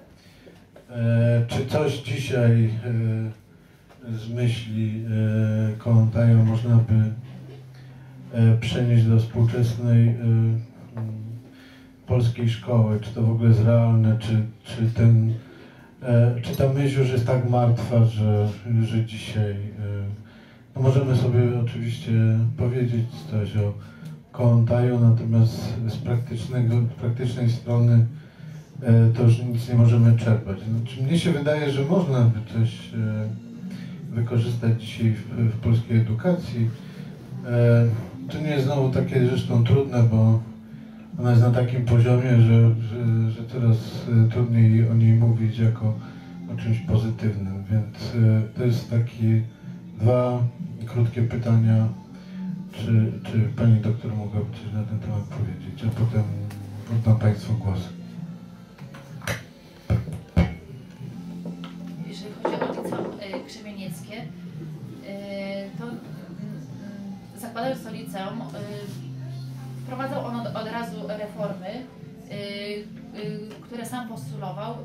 Czy coś dzisiaj z myśli Kołłątaja można by przenieść do współczesnej polskiej szkoły? Czy to w ogóle jest realne? Czy ta myśl już jest tak martwa, że dzisiaj możemy sobie oczywiście powiedzieć coś o Kołłątaju, natomiast z praktycznej strony to już nic nie możemy czerpać. Znaczy, mnie się wydaje, że można by coś wykorzystać dzisiaj w polskiej edukacji. To nie jest znowu takie zresztą trudne, bo ona jest na takim poziomie, że coraz trudniej o niej mówić jako o czymś pozytywnym, więc to jest takie dwa krótkie pytania, czy Pani doktor mogłaby coś na ten temat powiedzieć, a potem oddam Państwu głos. Jeżeli chodzi o Liceum Krzemienieckie, to zakładając to liceum, wprowadzał on od razu reformy, które sam postulował,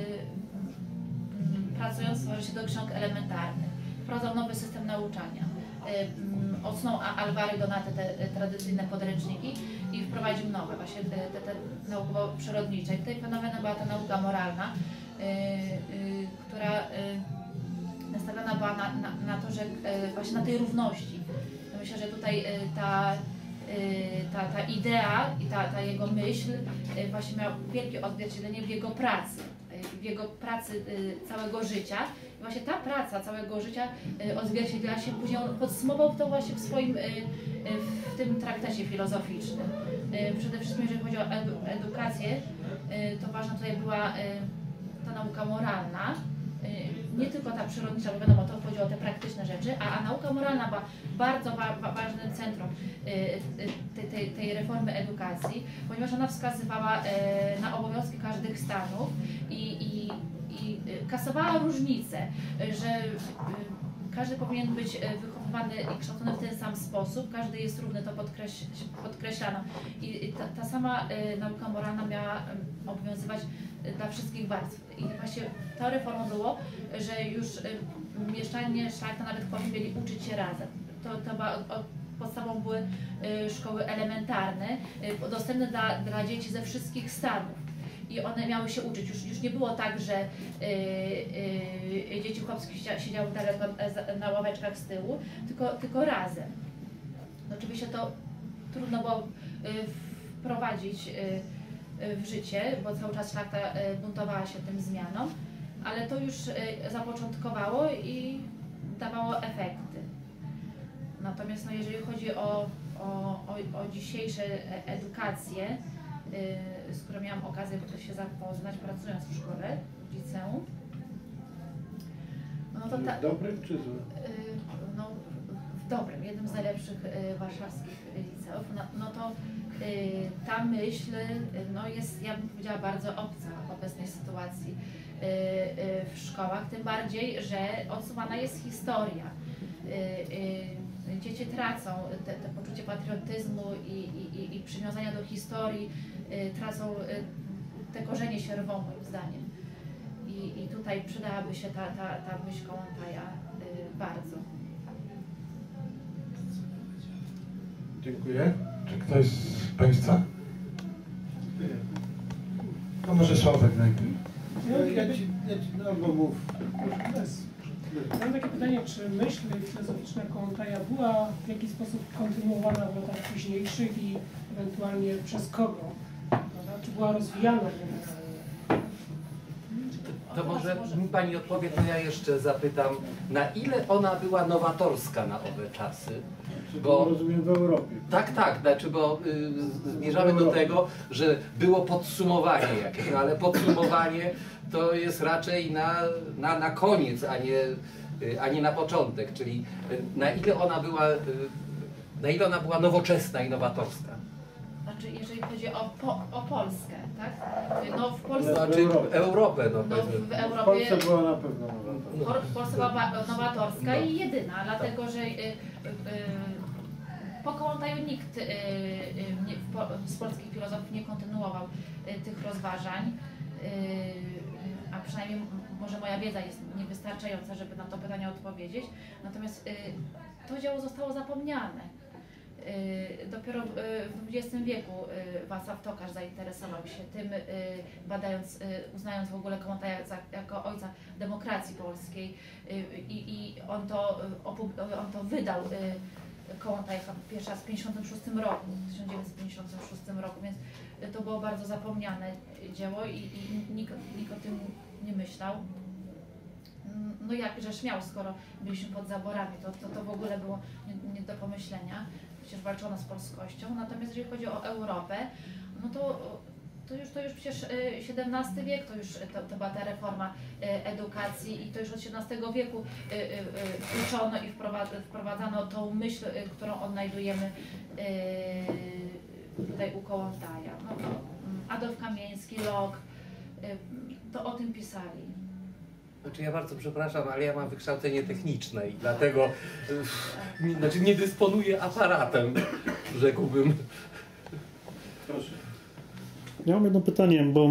pracując w Towarzystwie do Ksiąg Elementarnych. Wprowadzał nowy system nauczania. Odsunął Alvary Donaty, te tradycyjne podręczniki, i wprowadził nowe, właśnie te naukowo-przyrodnicze. I tutaj fenomenem była ta nauka moralna, która nastawiona była na to, że właśnie na tej równości. Myślę, że tutaj ta idea i ta jego myśl właśnie miała wielkie odzwierciedlenie w jego pracy. W jego pracy całego życia. I właśnie ta praca całego życia odzwierciedliła się, później on podsumował to właśnie w tym traktacie filozoficznym. Przede wszystkim, jeżeli chodzi o edukację, to ważna tutaj była ta nauka moralna, nie tylko ta przyrodnicza, bo wiadomo, to chodzi o te praktyczne rzeczy, a nauka moralna była bardzo ważnym centrum tej reformy edukacji, ponieważ ona wskazywała na obowiązki każdych stanów i kasowała różnice, że każdy powinien być wychowywany i kształcony w ten sam sposób, każdy jest równy, to podkreślano. I ta sama nauka moralna miała obowiązywać dla wszystkich warstw. I właśnie tą reformą było, że już mieszczanie, szlachta, nawet chłopi mieli uczyć się razem. To była podstawą były szkoły elementarne, dostępne dla dzieci ze wszystkich stanów. I one miały się uczyć. Już nie było tak, że dzieci chłopskie siedziały daleko na ławeczkach z tyłu, tylko razem. Oczywiście to trudno było wprowadzić w życie, bo cały czas szlachta buntowała się tym zmianom, ale to już zapoczątkowało i dawało efekty. Natomiast jeżeli chodzi o dzisiejsze edukację, z którą miałam okazję się zapoznać, pracując w szkole, w liceum. No to w dobrym czy złym? No, w dobrym, jednym z najlepszych warszawskich liceów. No to ta myśl jest, ja bym powiedziała, bardzo obca w obecnej sytuacji w szkołach, tym bardziej, że odsuwana jest historia. Dzieci tracą te poczucie patriotyzmu i przywiązania do historii, tracą, te korzenie się rwą, moim zdaniem. I tutaj przydałaby się ta myśl Kołłątaja bardzo. Dziękuję. Czy ktoś z Państwa? No może Sławek najpierw. No mów. Mam takie pytanie, czy myśl filozoficzna Kołłątaja była w jakiś sposób kontynuowana w latach późniejszych i ewentualnie przez kogo? Prawda? Czy była rozwijana generalnie? To może mi Pani odpowie, to ja jeszcze zapytam, na ile ona była nowatorska na owe czasy? Bo rozumiem w Europie. Tak, znaczy, bo zmierzamy do tego, że było podsumowanie jakieś, no ale podsumowanie to jest raczej na koniec, a nie na początek, czyli na ile ona była nowoczesna i nowatorska? Znaczy, jeżeli chodzi o Polskę, tak? No w Polsce... Znaczy Europę, No, w W Europie... Polsce była na pewno nowatorska. W Polsce była nowatorska i jedyna, dlatego że po Kołłątaju nikt z polskich filozofów nie kontynuował tych rozważań, a przynajmniej może moja wiedza jest niewystarczająca, żeby na to pytanie odpowiedzieć. Natomiast to dzieło zostało zapomniane. Dopiero w XX wieku Wacław Tokarz zainteresował się tym, uznając w ogóle Kołłątaja jako ojca demokracji polskiej i on to wydał Kołłątaj pierwszy raz w 1956 roku, więc to było bardzo zapomniane dzieło i nikt o tym nie myślał. No jakże śmiał, skoro byliśmy pod zaborami, to w ogóle było nie do pomyślenia. Przecież walczono z polskością. Natomiast jeżeli chodzi o Europę, no to już przecież XVII wiek, to była ta reforma edukacji i to już od XVII wieku uczono i wprowadzano tą myśl, którą odnajdujemy tutaj u Kołłątaja. No, Adolf Kamieński, Locke, to o tym pisali. Znaczy ja bardzo przepraszam, ale ja mam wykształcenie techniczne i dlatego nie dysponuję aparatem, rzekłbym. Proszę. Ja mam jedno pytanie, bo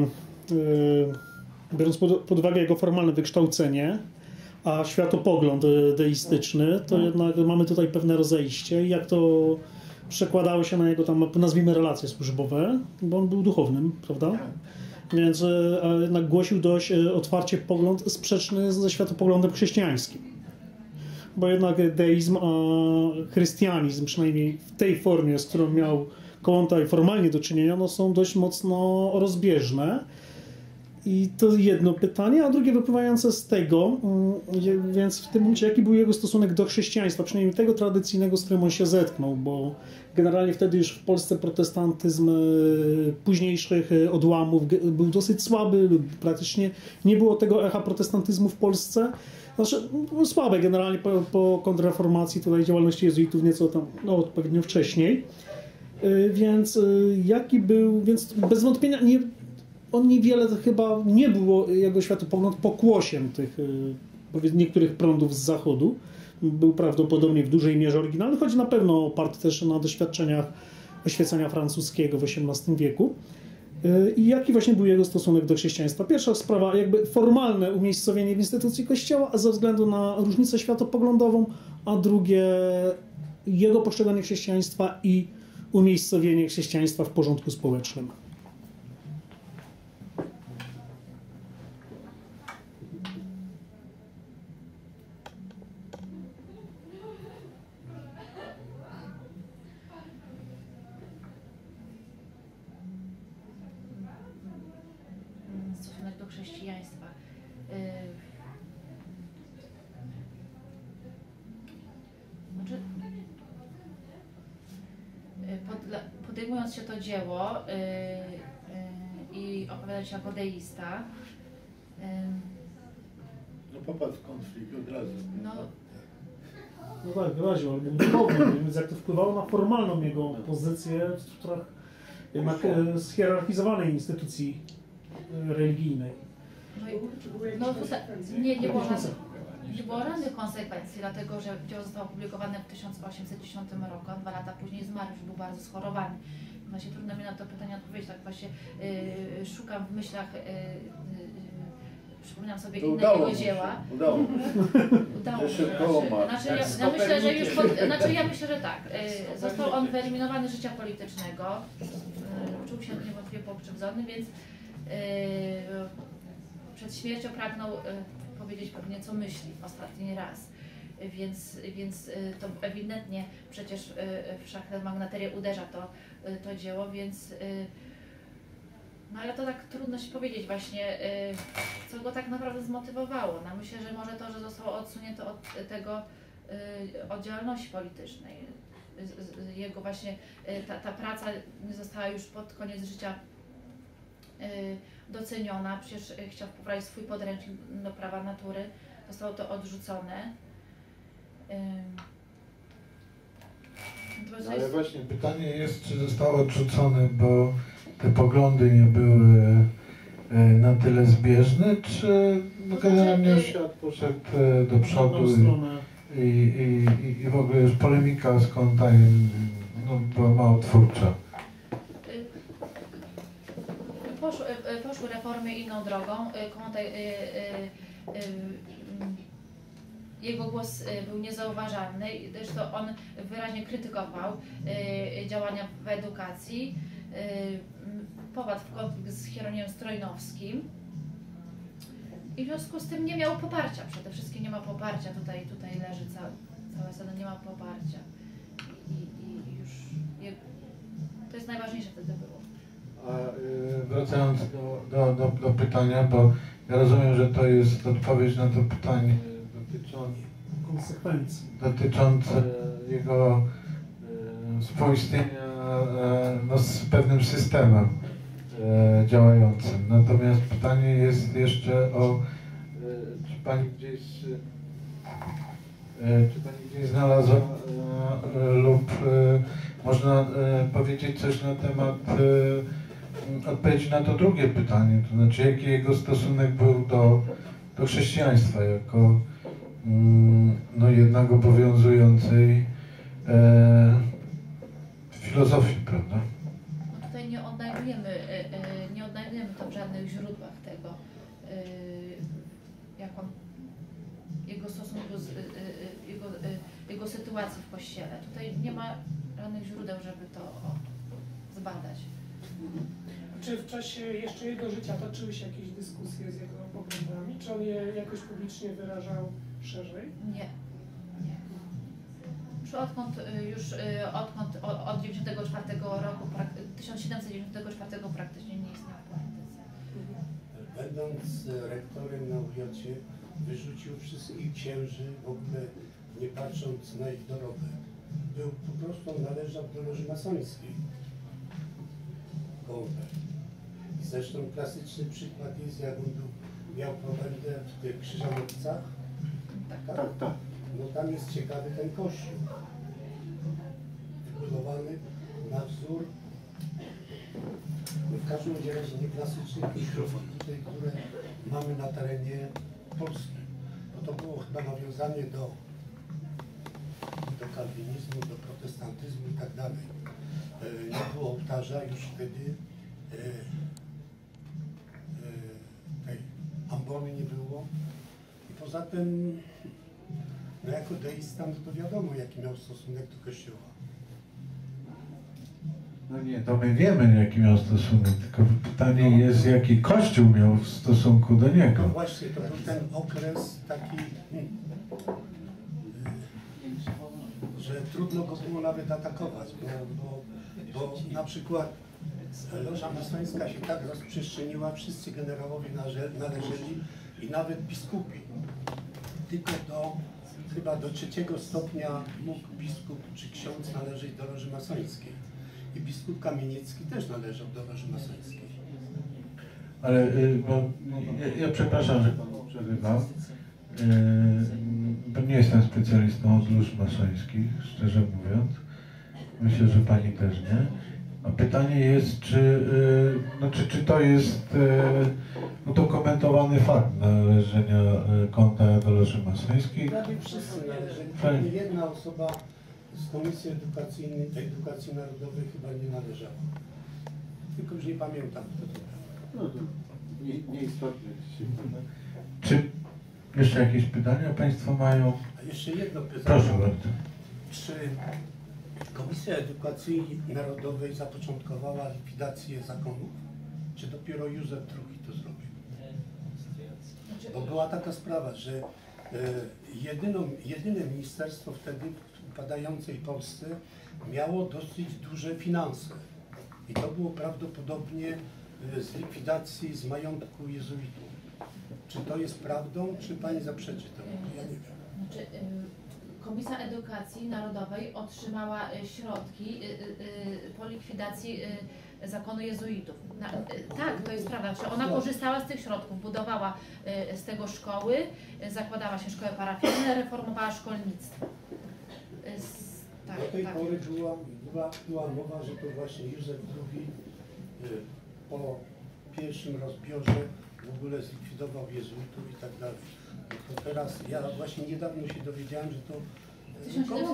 biorąc pod uwagę jego formalne wykształcenie, a światopogląd deistyczny, to jednak mamy tutaj pewne rozejście. Jak to przekładało się na jego tam, nazwijmy, relacje służbowe, bo on był duchownym, prawda? Więc jednak głosił dość otwarcie pogląd sprzeczny ze światopoglądem chrześcijańskim. Bo jednak deizm, a chrystianizm, przynajmniej w tej formie, z którą miał Kołłątaj formalnie do czynienia, no są dość mocno rozbieżne. I to jedno pytanie, a drugie wypływające z tego, więc w tym momencie jaki był jego stosunek do chrześcijaństwa, przynajmniej tego tradycyjnego, z którym on się zetknął, bo generalnie wtedy już w Polsce protestantyzm późniejszych odłamów był dosyć słaby, praktycznie nie było tego echa protestantyzmu w Polsce. Znaczy, słabe generalnie po kontrreformacji tutaj działalności jezuitów nieco tam, no odpowiednio wcześniej. Więc jaki był, więc bez wątpienia on niewiele, to chyba nie było jego światopogląd pokłosiem tych niektórych prądów z zachodu. Był prawdopodobnie w dużej mierze oryginalny, choć na pewno oparty też na doświadczeniach oświecenia francuskiego w XVIII wieku. I jaki właśnie był jego stosunek do chrześcijaństwa? Pierwsza sprawa, jakby formalne umiejscowienie w instytucji Kościoła ze względu na różnicę światopoglądową, a drugie jego postrzeganie chrześcijaństwa i umiejscowienie chrześcijaństwa w porządku społecznym. Stosunek do chrześcijaństwa. Znaczy, podejmując się to dzieło i opowiadać jako deista, No popatrz w konflikt od razu. No tak, wyraził, ale był duchowny, więc jak to wpływało na formalną jego pozycję w strukturach jednak schierarchizowanej instytucji religijnej. Nie było żadnych konsekwencji, dlatego że dzieło zostało opublikowane w 1810 roku, a 2 lata później zmarł, już był bardzo schorowany. Właśnie trudno mi na to pytanie odpowiedzieć, tak właśnie szukam w myślach, przypominam sobie inne jego dzieła. Udało mi się. Ja myślę, że tak. Został on wyeliminowany z życia politycznego, czuł się niewątpliwie pokrzywdzony, więc przed śmiercią pragnął powiedzieć pewnie, co myśli ostatni raz. Więc to ewidentnie przecież w Szachę Magnaterię uderza to dzieło, więc No ale to tak trudno się powiedzieć właśnie, co go tak naprawdę zmotywowało. No myślę, że może to, że został odsunięty od tego, od działalności politycznej. Jego właśnie ta praca nie została już pod koniec życia doceniona. Przecież chciał wprowadzić swój podręcznik do prawa natury. Zostało to odrzucone. No ale właśnie pytanie jest, czy został odrzucony, bo te poglądy nie były na tyle zbieżne, czy no generalnie już świat poszedł do przodu i w ogóle już polemika z Kołłątajem no, była mało twórcza. Poszły reformy inną drogą. Kołłątaj, jego głos był niezauważalny, zresztą on wyraźnie krytykował działania w edukacji, popadł w konflikt z Hieronimem Strojnowskim i w związku z tym nie miał poparcia, przede wszystkim nie ma poparcia, tutaj leży całe sedno, nie ma poparcia i już to jest najważniejsze wtedy było. A wracając do pytania, bo ja rozumiem, że to jest odpowiedź na to pytanie dotyczące jego współistnienia no, z pewnym systemem działającym. Natomiast pytanie jest jeszcze o czy pani gdzieś znalazła lub można powiedzieć coś na temat odpowiedzi na to drugie pytanie, to znaczy jaki jego stosunek był do chrześcijaństwa jako no jednak obowiązującej filozofii, prawda? No tutaj nie odnajdujemy to w żadnych źródłach tego, jak on, jego stosunku, jego sytuacji w Kościele. Tutaj nie ma żadnych źródeł, żeby to zbadać. Czy w czasie jeszcze jego życia toczyły się jakieś dyskusje z jego poglądami? Czy on je jakoś publicznie wyrażał szerzej? Nie. Już odkąd od 94 roku, 1794 praktycznie nie istniał w polityce. Będąc rektorem na UJ wyrzucił wszystkich księży, w ogóle nie patrząc na ich dorobek. Był po prostu, należał do loży masońskiej. I zresztą klasyczny przykład jest, jak on miał propagandę w tych Krzyżanowicach. Tak. No tam jest ciekawy ten kościół. Wybudowany na wzór, w każdym razie nie klasycznych kościołów, które mamy na terenie Polski. Bo to było chyba nawiązanie do kalwinizmu, do protestantyzmu i tak dalej. Nie było ołtarza już wtedy, tej ambony nie było. I poza tym, no jako deista, no to wiadomo, jaki miał stosunek do Kościoła. No nie, to my wiemy, jaki miał stosunek, tylko pytanie jest, jaki Kościół miał w stosunku do niego. No właśnie, to był ten okres taki, że trudno go było nawet atakować, bo na przykład loża masońska się tak rozprzestrzeniła, wszyscy generałowie należeli i nawet biskupi. Tylko chyba do 3. stopnia mógł biskup czy ksiądz należeć do loży masońskiej. I biskup Kamieniecki też należał do loży masońskiej. Ale bo, ja przepraszam, że panu przerywam, bo nie jestem specjalistą od lóż masońskich, szczerze mówiąc. Myślę, że pani też nie. A pytanie jest, czy to jest udokumentowany fakt należenia Kołłątaja do loży masońskiej? Prawie wszyscy należeli. Jedna osoba z Komisji Edukacji Narodowej chyba nie należała. Tylko już nie pamiętam, kto to był. No to nieistotne. Czy jeszcze jakieś pytania państwo mają? A jeszcze jedno pytanie. Proszę bardzo. Czy Komisja Edukacji Narodowej zapoczątkowała likwidację zakonów? Czy dopiero Józef II to zrobił? Bo była taka sprawa, że jedyne ministerstwo wtedy w upadającej Polsce miało dosyć duże finanse. I to było prawdopodobnie z likwidacji z majątku jezuitów. Czy to jest prawdą, czy Pani zaprzeczy temu? Ja nie wiem. Znaczy, Komisja Edukacji Narodowej otrzymała środki po likwidacji zakonu jezuitów. Tak, to jest prawda. Znaczy ona korzystała z tych środków, budowała z tego szkoły, zakładała się szkoły parafialne, reformowała szkolnictwo. Tak, Do tej tak. pory była mowa, że to właśnie Józef II po pierwszym rozbiorze w ogóle zlikwidował jezuitów i tak dalej. To teraz ja właśnie niedawno się dowiedziałem, że to W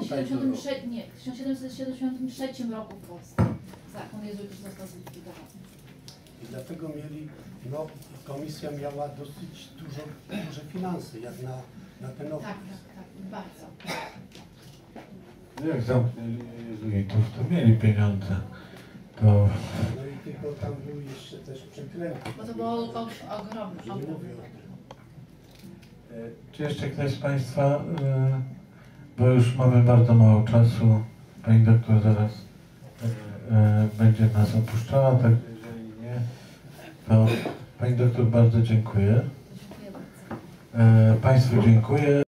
1773 roku w Polsce zakon jezuitów został zlikwidowany. I dlatego komisja miała dosyć duże finanse, jak na ten okres. Tak, bardzo. Jak zamknęli jezuitów, to mieli pieniądze. To No i tylko tam były jeszcze też przekręty. Bo to było ogromne. Nie mówię o tym. czy jeszcze ktoś z Państwa, bo już mamy bardzo mało czasu, Pani doktor zaraz będzie nas opuszczała, tak jeżeli nie, to Pani doktor bardzo dziękuję. Dziękuję bardzo. Państwu dziękuję.